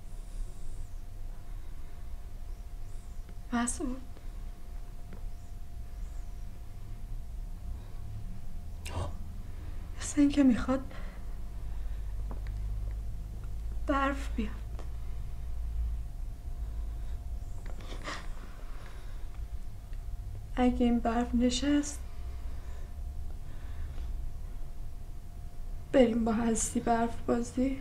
[SPEAKER 3] مسعود مثل این که میخواد برف بیاد. اگه این برف نشست بریم با هستی برف بازی.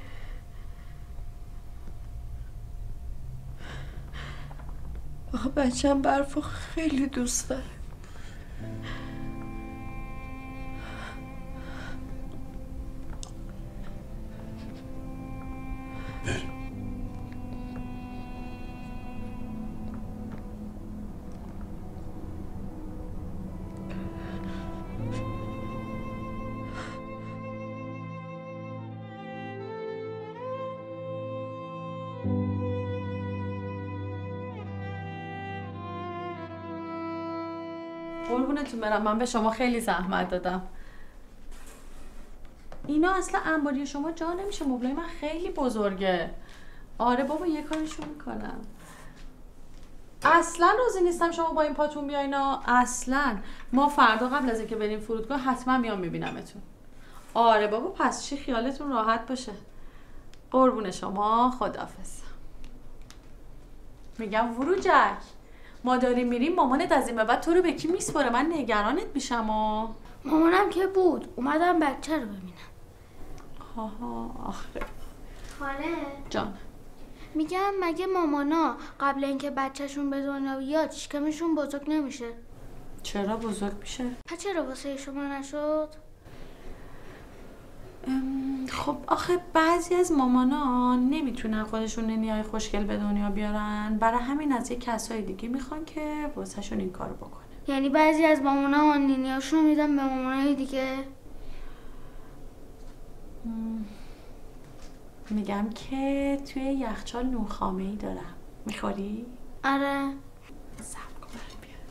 [SPEAKER 3] آخه بچه‌م برفو خیلی دوست داره.
[SPEAKER 4] قربونتون برم، من به شما خیلی زحمت دادم. اینا اصلا انباری شما جا نمیشه، مبلای من خیلی بزرگه. آره بابا یه کارشون میکنم. اصلا راضی نیستم شما با این پاتون بیاینا. اصلا ما فردا قبل از اینکه بریم فرودگاه حتما میام میبینمتون. آره بابا پس چی، خیالتون راحت باشه. قربون شما، خداحافظ. میگم وروجک، ما داریم میریم، مامانت از این به بعد تو رو به کی میسپاره؟ من نگرانت میشم. و
[SPEAKER 9] مامانم که بود، اومدم بچه رو ببینم.
[SPEAKER 4] آها آخه
[SPEAKER 9] خاله
[SPEAKER 4] جان،
[SPEAKER 9] میگم مگه مامانا قبل اینکه بچهشون به دنیا بیاد شکمشون بزرگ نمیشه؟
[SPEAKER 4] چرا بزرگ میشه؟
[SPEAKER 9] پس چرا واسه شما نشد؟
[SPEAKER 4] خب آخه بعضی از مامانا نمیتونن خودشون نینیای خوشگل به دنیا بیارن، برای همین از یه کسای دیگه میخوان که واسهشون این کارو بکنه.
[SPEAKER 9] یعنی بعضی از مامانا نینیاشون میدن به مامانای دیگه؟
[SPEAKER 4] میگم که توی یخچال نونخامه‌ای دارم، میخوری؟
[SPEAKER 9] آره.
[SPEAKER 4] صبر کن برات بیارم.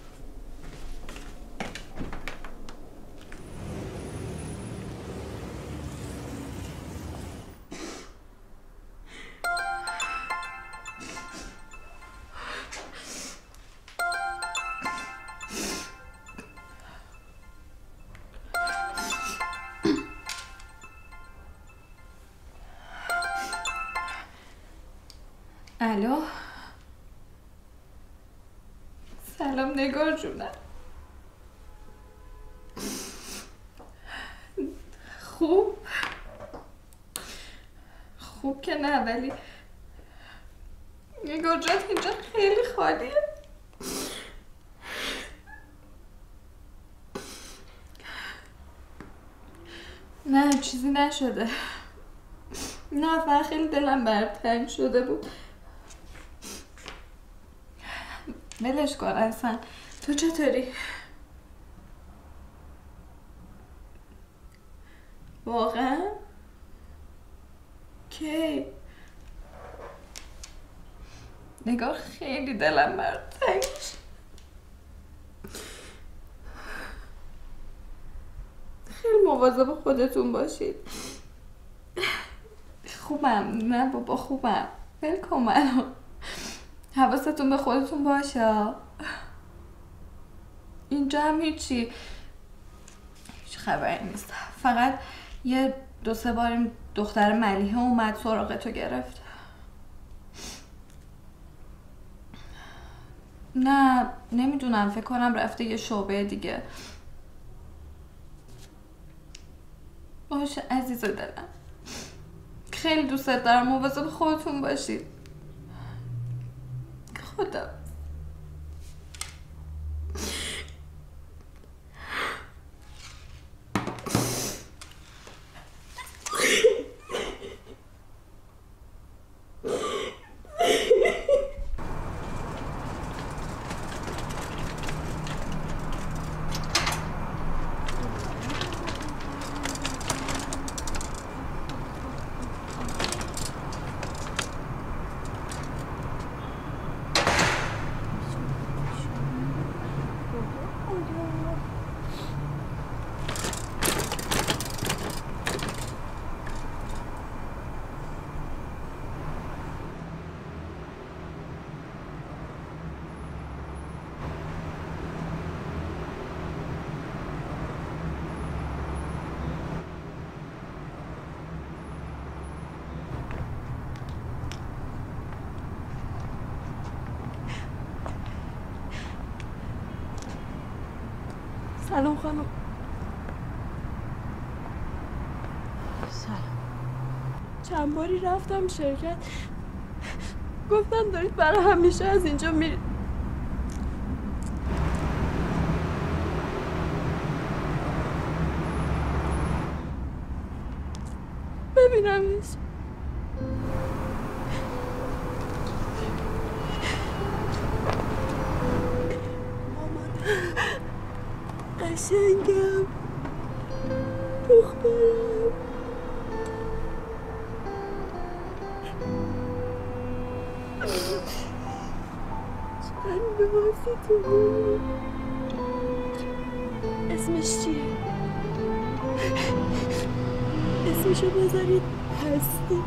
[SPEAKER 2] الو، سلام نگار جونم. خوب خوب که نه، ولی نگار جان اینجا خیلی خالیه. نه چیزی نشده، نه فقط خیلی دلم برات تنگ شده بود. ولش کن اصلا. تو چطوری؟ واقعا؟ کی؟ نگار خیلی دلم برات تنگ شد. خیلی مواظب خودتون باشید. خوبم، نه بابا خوبم، ول کن منو. حواستون به خودتون باشه. اینجا هم هیچی، هیچ خبری نیست. فقط یه دو سه بار این دختر ملیحه اومد سراغ تو گرفت. نه نمیدونم، فکر کنم رفته یه شعبه دیگه. باشه عزیز دلم، خیلی دوست دارم. مواظب خودتون باشید. خدا
[SPEAKER 3] سلام خانم.
[SPEAKER 7] سلام.
[SPEAKER 3] چند باری رفتم شرکت، گفتن دارید برای همیشه از اینجا میرید. ببینمش. قشنگم، دخترم. چند نازی تو. اسمش چیه؟ اسمشو بذارید هستی.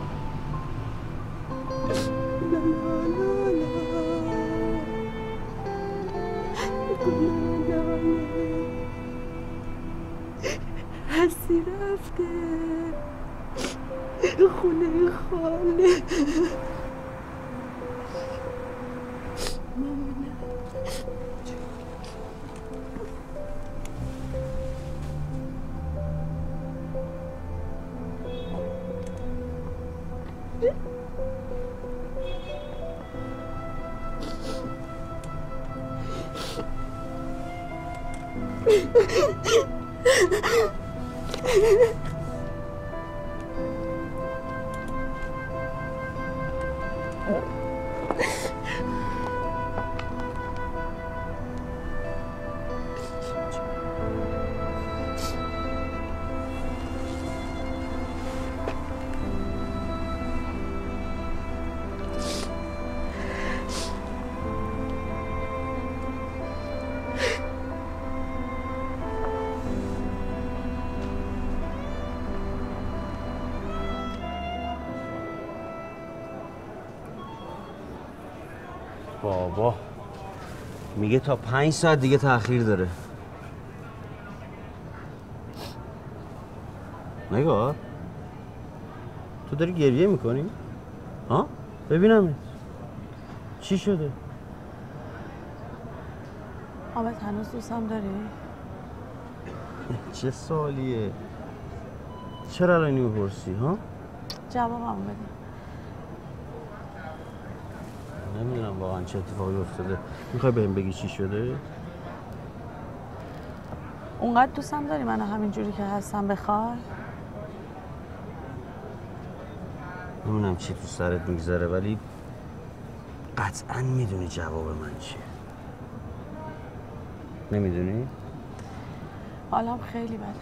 [SPEAKER 3] لا لا لا لا لا لا. هستی رفته خونه خاله. مامانه
[SPEAKER 6] بابا میگه تا پنج ساعت دیگه تأخیر داره. نگار تو داری گریه میکنی؟ ها؟ ببینم چی شده؟
[SPEAKER 7] حامد هنوز دوستم داری؟
[SPEAKER 6] چه سوالیه؟ چرا الان اینو میپرسی ها؟
[SPEAKER 7] جوابمو بده.
[SPEAKER 6] نمیدونم واقعا چه اتفاقی افتاده. میخوای بهم بگی چی شده؟
[SPEAKER 7] اونقدر دوستم داری منو همین جوری که هستم بخوای؟
[SPEAKER 6] نمیدونم چی تو سرت میگذره ولی قطعا میدونی جواب من چیه. نمیدونی؟
[SPEAKER 7] حالم خیلی بده.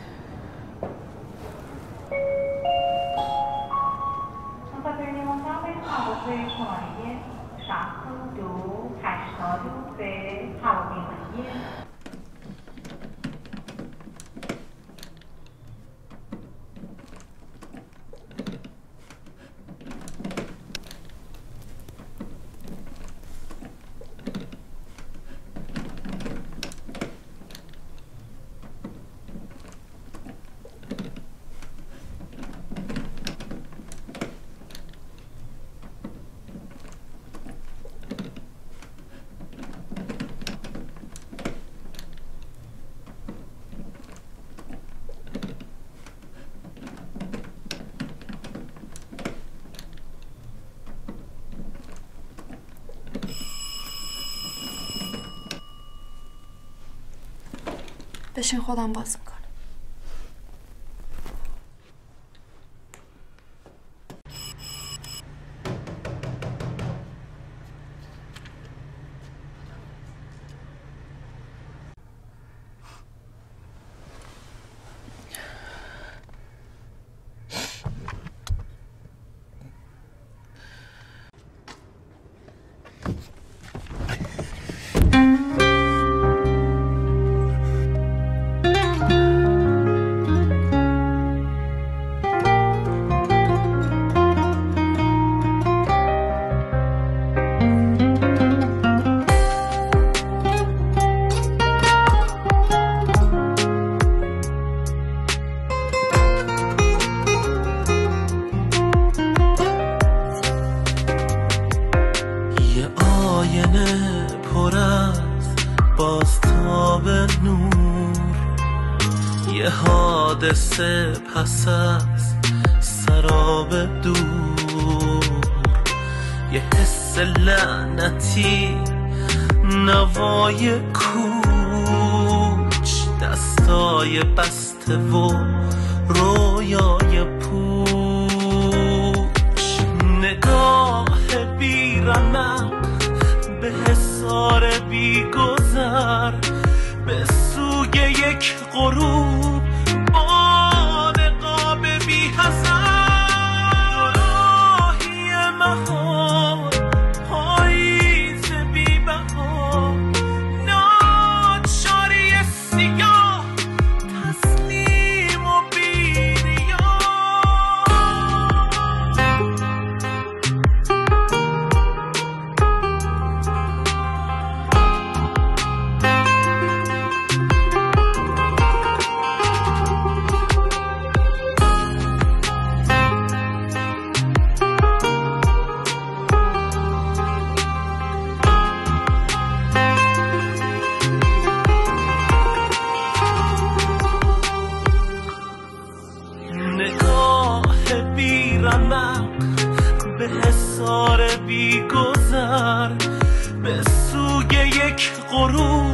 [SPEAKER 3] بشین خودم باز میکنم.
[SPEAKER 16] پس از سراب دور یه حس لعنتی نوای کوچ دستای بسته و رویای پوچ نگاه بیرمق به حصار بی گذر به سوی یک غروب به حصار بی گذر به سوی یک غروب